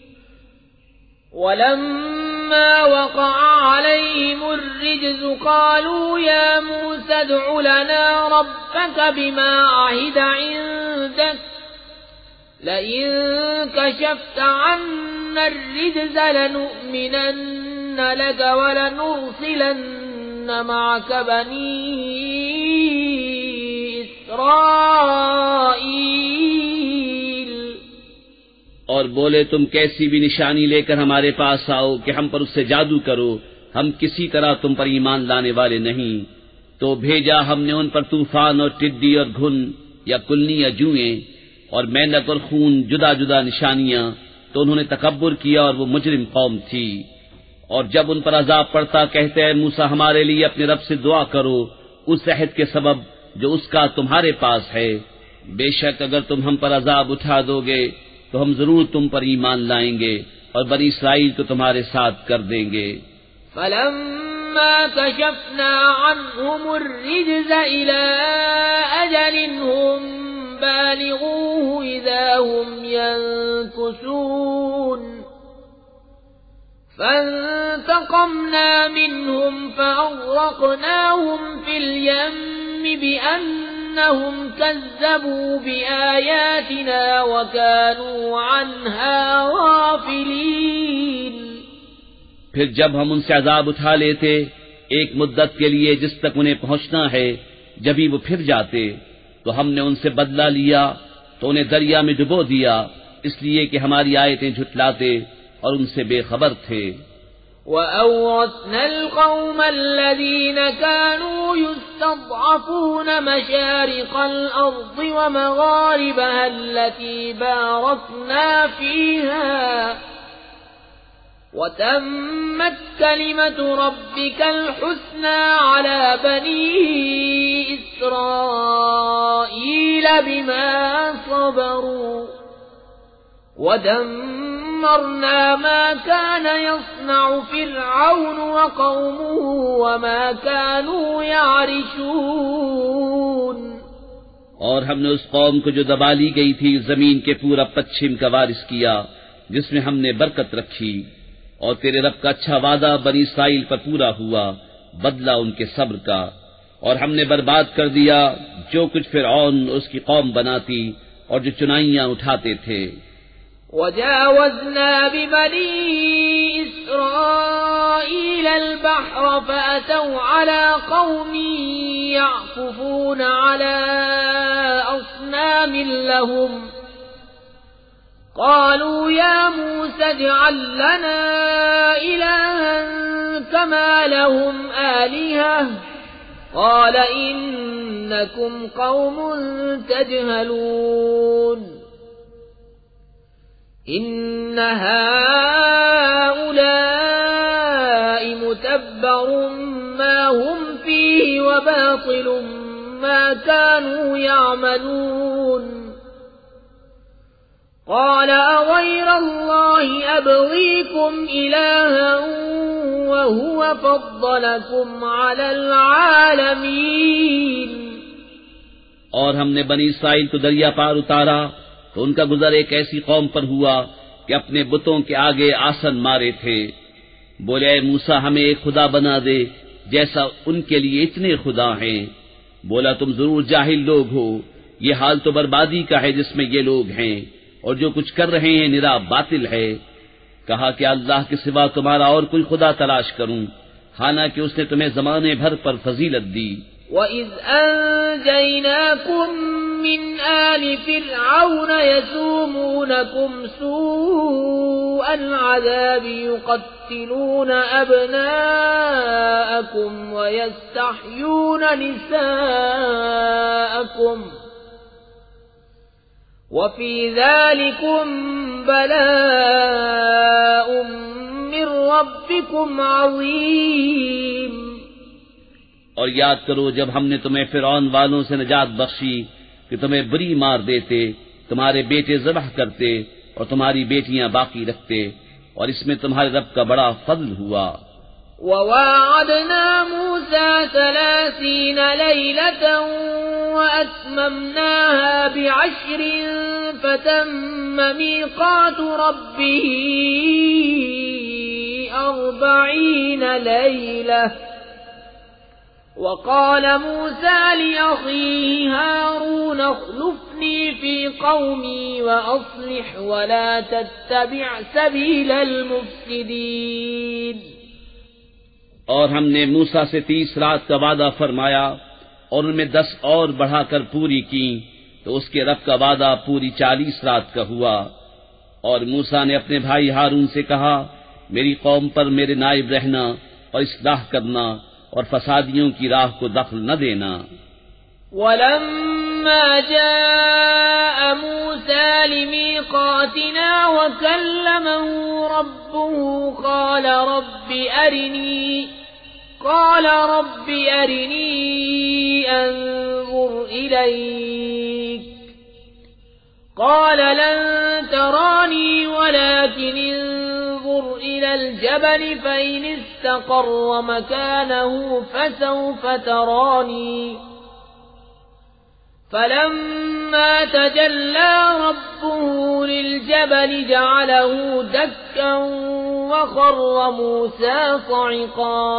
A: وَلَمَّا وَقَعَ عَلَيْهِمُ الرِّجْزُ قَالُوا يَا مُوسَى ادْعُ لَنَا رَبَّكَ بِمَا عَهِدَ عِندَكَ لَئِن كَشَفْتَ عَنَّا الرِّجْزَ لَنُؤْمِنَنَّ لَكَ وَلَنُرْسِلَنَّ مَعَكَ بَنِي إِسْرَائِيلَ۔
B: اور بولے تم کیسی بھی نشانی لے کر ہمارے پاس آؤ کہ ہم پر اس سے جادو کرو، ہم کسی طرح تم پر ایمان لانے والے نہیں۔ تو بھیجا ہم نے ان پر طوفان اور ٹڈی اور گھن یا کلنی یا جوئیں اور مینک اور خون، جدا جدا نشانیاں، تو انہوں نے تکبر کیا اور وہ مجرم قوم تھی۔ اور جب ان پر عذاب پڑتا کہتے ہیں موسیٰ ہمارے لیے اپنے رب سے دعا کرو اس عہد کے سبب جو اس کا تمہارے پاس ہے، بے شک اگر تم ہم پر عذاب اٹھا دو گے تو ہم ضرور تم پر ایمان لائیں گے اور بنی اسرائیل کو تمہارے ساتھ کر دیں گے۔
A: فَلَمَّا كَشَفْنَا عَنْهُمُ الرِّجْزَ إِلَىٰ أَجَلٍ هُمْ بَالِغُوهُ إِذَا هُمْ يَنكُثُونَ فَانتَقَمْنَا مِنْهُمْ فَأَغْرَقْنَاهُمْ فِي الْيَمِّ بِأَنَّهُمْ كَذَّبُوا بِآيَاتِنَا وَكَانُوا عَنْهَا غَافِلِينَ۔
B: پھر جب ہم ان سے عذاب اٹھا لیتے ایک مدت کے لیے جس تک انہیں پہنچنا ہے، جبھی وہ پھر جاتے تو ہم نے ان سے بدلہ لیا تو انہیں دریا میں ڈبو دیا، اس لیے کہ ہماری آیتیں جھٹلاتے اور ان سے بے خبر تھے۔
A: وأورثنا القوم الذين كانوا يستضعفون مشارق الأرض ومغاربها التي باركنا فيها وتمت كلمة ربك الحسنى على بني إسرائيل بما صبروا ودمرنا ما كان يصنع فرعون وقومه وما كانوا يعرشون.
B: اور ہم نے اس قوم کو جو دبا لی گئی تھی زمین کے پورا پچھم کا وارث کیا جس میں ہم نے برکت رکھی، اور تیرے رب کا اچھا وعدہ بنی اسرائیل پر پورا ہوا بدلہ ان کے صبر کا، اور ہم نے برباد کر دیا جو کچھ فرعون اس کی قوم بناتی اور جو چنائیاں اٹھاتے تھے.
A: وجاوزنا ببني إسرائيل البحر فأتوا على قوم يعكفون على أصنام لهم قالوا يا موسى اجعل لنا إلها كما لهم آلهة قال إنكم قوم تجهلون. إن هؤلاء متبر ما هم فيه وباطل ما كانوا يعملون. قال أغير الله أبغيكم إلها وهو فضلكم على العالمين.
B: اور ہم نے بنی اسرائیل کو دریا پار اتارا تو ان کا گزر ایک ایسی قوم پر ہوا کہ اپنے بتوں کے آگے آسن مارے تھے. بولے اے موسیٰ ہمیں ایک خدا بنا دے جیسا ان کے لیے اتنے خدا ہیں. بولا تم ضرور جاہل لوگ ہو، یہ حال تو بربادی کا ہے جس میں یہ لوگ ہیں، اور جو کچھ کر رہے ہیں نرا باطل ہے. کہا کہ اللہ کے سوا تمہارا اور کوئی خدا تلاش کروں، حالانکہ اس نے تمہیں زمانے بھر پر فضیلت دی.
A: وَإِذْ أَنْجَيْنَاكُمْ مِنْ آلِ فِرْعَوْنَ يَسُومُونَكُمْ سُوءَ الْعَذَابِ يُقَتِّلُونَ أَبْنَاءَكُمْ وَيَسْتَحْيُونَ نِسَاءَكُمْ وَفِي ذَلِكُمْ بَلَاءٌ مِّن رَّبِّكُمْ عَظِيمٌ.
B: اور یاد کرو جب ہم نے تمہیں فرعون والوں سے نجات بخشی کہ تمہیں بری مار دیتے، تمہارے بیٹے ذبح کرتے اور تمہاری بیٹیاں باقی رکھتے، اور اس میں تمہارے رب کا بڑا فضل ہوا.
A: وَوَاعَدْنَا مُوسَى 30 لَيْلَةً وَأَتْمَمْنَاهَا ب10 فَتَمَّ مِيقَاتُ رَبِّهِ 40 لَيْلَةً. وقال موسى لأخيه هارون اخلفني في قومي وأصلح ولا تتبع سبيل المفسدين.
B: اور ہم نے موسیٰ سے 30 رات کا وعدہ فرمایا اور ان میں 10 اور بڑھا کر پوری کی، تو اس کے رب کا وعدہ پوری 40 رات کا ہوا. اور موسیٰ نے اپنے بھائی ہارون سے کہا میری قوم پر میرے نائب رہنا اور اصلاح کرنا اور فسادیوں کی راہ کو دخل نہ دینا.
A: وَلَمَّا جَاءَ مُوسَى لِمِيقَاتِنَا وَكَلَّمَهُ رَبُّهُ قَالَ رَبِّ أَرِنِي أَنظُرْ إِلَيْكَ قَالَ لَن تَرَانِي وَلَكِنِ انظُرْ إِلَى الْجَبَلِ فَإِنِ اسْتَقَرَّ مَكَانَهُ فَسَوْفَ تَرَانِي. فَلَمَّا تَجَلَّى رَبُّهُ لِلْجَبَلِ جَعَلَهُ دَكًّا وَخَرَّ مُوسَى صَعِقًا.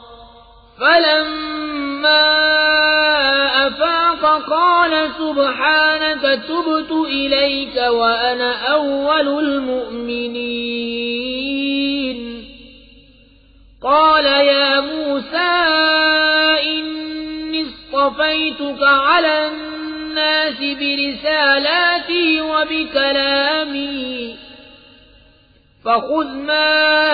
A: فَلَمَّا أَفَاقَ قَالَ سُبْحَانَكَ تُبْتُ إِلَيْكَ وَأَنَا أَوَّلُ الْمُؤْمِنِينَ. قَالَ يَا مُوسَى إِنِّي اصْطَفَيْتُكَ عَلَى النَّاسِ بِرِسَالَاتِي وَبِكَلَامِي فخذ ما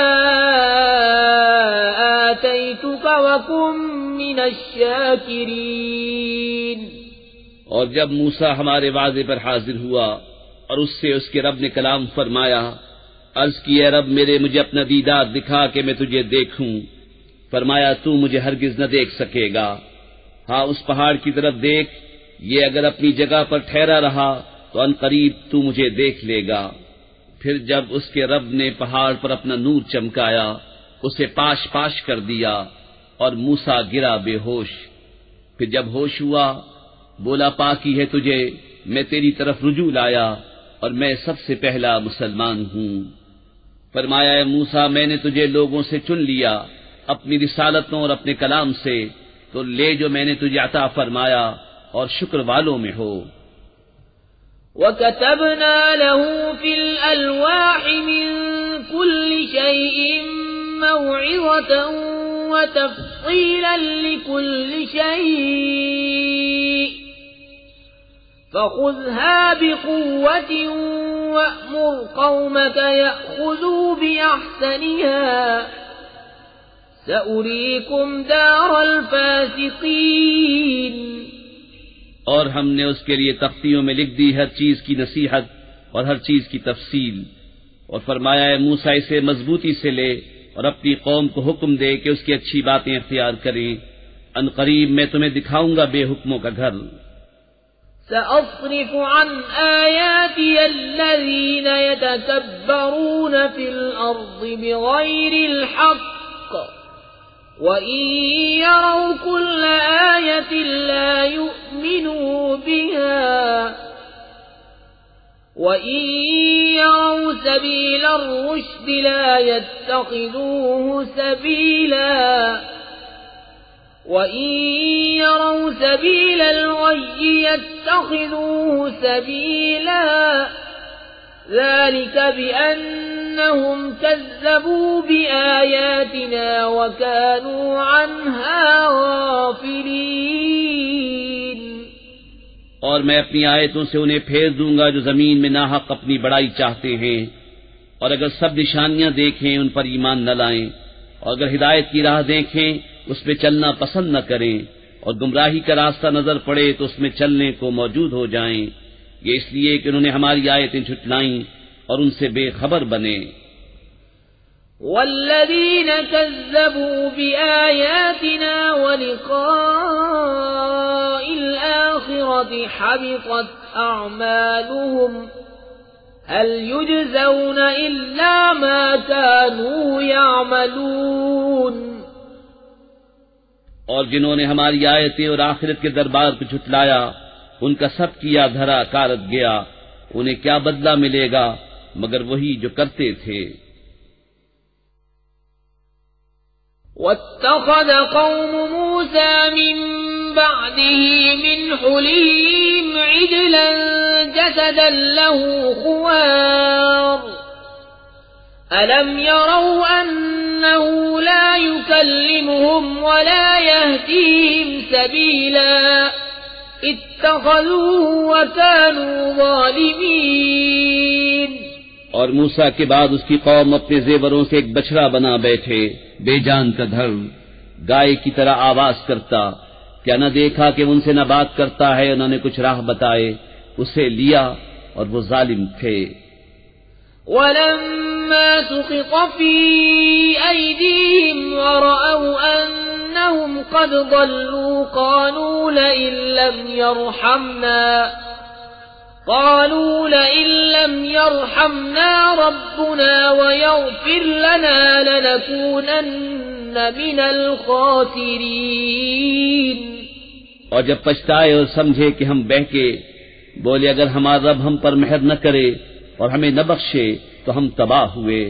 A: آتيتك وكن من الشاكرين۔
B: اور جب موسیٰ ہمارے وعدے پر حاضر ہوا اور اس سے اس کے رب نے کلام فرمایا، عرض کی اے رب میرے مجھے اپنا دیدار دکھا کہ میں تجھے دیکھوں۔ فرمایا تو مجھے ہرگز نہ دیکھ سکے گا، ہاں اس پہاڑ کی طرف دیکھ، یہ اگر اپنی جگہ پر ٹھہرا رہا تو ان قریب تو مجھے دیکھ لے گا۔ پھر جب اس کے رب نے پہاڑ پر اپنا نور چمکایا، اسے پاش پاش کر دیا اور موسیٰ گرا بے ہوش۔ پھر جب ہوش ہوا بولا پاکی ہے تجھے، میں تیری طرف رجوع لایا اور میں سب سے پہلا مسلمان ہوں۔ فرمایا اے موسیٰ میں نے تجھے لوگوں سے چن لیا اپنی رسالتوں اور اپنے کلام سے، تو لے جو میں نے تجھے عطا فرمایا اور شکر والوں میں ہو۔
A: وَكَتَبْنَا لَهُ فِي الْأَلْوَاحِ مِنْ كُلِّ شَيْءٍ مَوْعِظَةً وَتَفْصِيلًا لِكُلِّ شَيْءٍ فَخُذْهَا بِقُوَّةٍ وَأْمُرْ قَوْمَكَ يَأْخُذُوا بِأَحْسَنِهَا سَأُرِيكُمْ دَارَ الْفَاسِقِينَ۔
B: اور ہم نے اس کے لیے تختیوں میں لکھ دی ہر چیز کی نصیحت اور ہر چیز کی تفصیل، اور فرمایا اے موسیٰ اسے مضبوطی سے لے اور اپنی قوم کو حکم دے کہ اس کی اچھی باتیں اختیار کریں، ان قریب میں تمہیں دکھاؤں گا بے حکموں کا گھر۔
A: سأصرف عن آياتي الذين يتكبرون في الأرض بغير الحق وإن يروا كل آية لا يؤمنوا بها وإن يروا سبيل الرشد لا يتخذوه سبيلا وَإِن يَرَوْا سَبِيلَ الْغَيِّ يَتَّخِذُوهُ سَبِيلًا ذَلِكَ بِأَنَّهُمْ كَذَّبُوا بِآيَاتِنَا وَكَانُوا عَنْهَا غَافِلِينَ۔
B: اور میں اپنی آیتوں سے انہیں پھیر دوں گا جو زمین میں ناحق اپنی بڑائی چاہتے ہیں، اور اگر سب نشانیاں دیکھیں ان پر ایمان نہ لائیں، اور اگر ہدایت کی راہ دیکھیں اس میں چلنا پسند نہ کریں، اور گمراہی کا راستہ نظر پڑے تو اس میں چلنے کو موجود ہو جائیں، یہ اس لیے کہ انہوں نے ہماری آیتیں جھٹلائیں اور ان سے بے خبر بنے۔
A: والذین کذبوا بآیاتنا ولقاء الآخرة حبطت اعمالهم هل يجزون الا ما كانوا يعملون۔
B: اور جنہوں نے ہماری آیتیں اور آخرت کے دربار کو جھٹلایا ان کا سب کیا دھرا کارت گیا، انہیں کیا بدلہ ملے گا مگر وہی جو کرتے تھے۔
A: وَاتَّخَذَ قَوْمُ مُوسَى مِن بَعْدِهِ مِنْ حُلِيِّهِمْ عِجْلًا جَسَدًا لَهُ خُوَارٌ أَلَمْ يَرَوْا أَنَّهُ لَا يُكَلِّمُهُمْ وَلَا يَهْدِيهِمْ سَبِيلًا اتَّخَذُوهُ وَكَانُوا ظَالِمِينَ۔
B: اور موسیٰ کے بعد اس کی قوم اپنے زیوروں سے ایک بچڑا بنا بیٹھے، بے جان کا دھڑ، گائے کی طرح آواز کرتا، کیا نہ دیکھا کہ ان سے نہ بات کرتا ہے، انہوں نے کچھ راہ بتائے، اسے لیا اور وہ ظالم تھے۔
A: وَلَمَّا سُقِطَ فِي أَيْدِيهِمْ وَرَأَوْا أَنَّهُمْ قَدْ ضَلُّوا قَالُوا لَئِن لَّمْ يَرْحَمْنَا رَبُّنَا وَيَغْفِرْ لَنَا لَنَكُونَنَّ مِنَ الْخَاسِرِينَ۔
B: اور جب پچھتائے اور سمجھے کہ ہم بہکے، بولے اگر ہمارا رب ہم پر مہر نہ کرے اور ہمیں نہ بخشے تو ہم تباہ ہوئے۔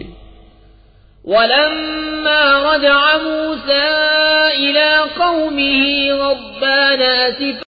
A: وَلَمَّا رَجَعَ مُوسَىٰ إِلَىٰ قَوْمِهِ غَضْبَانَ أَسِفًا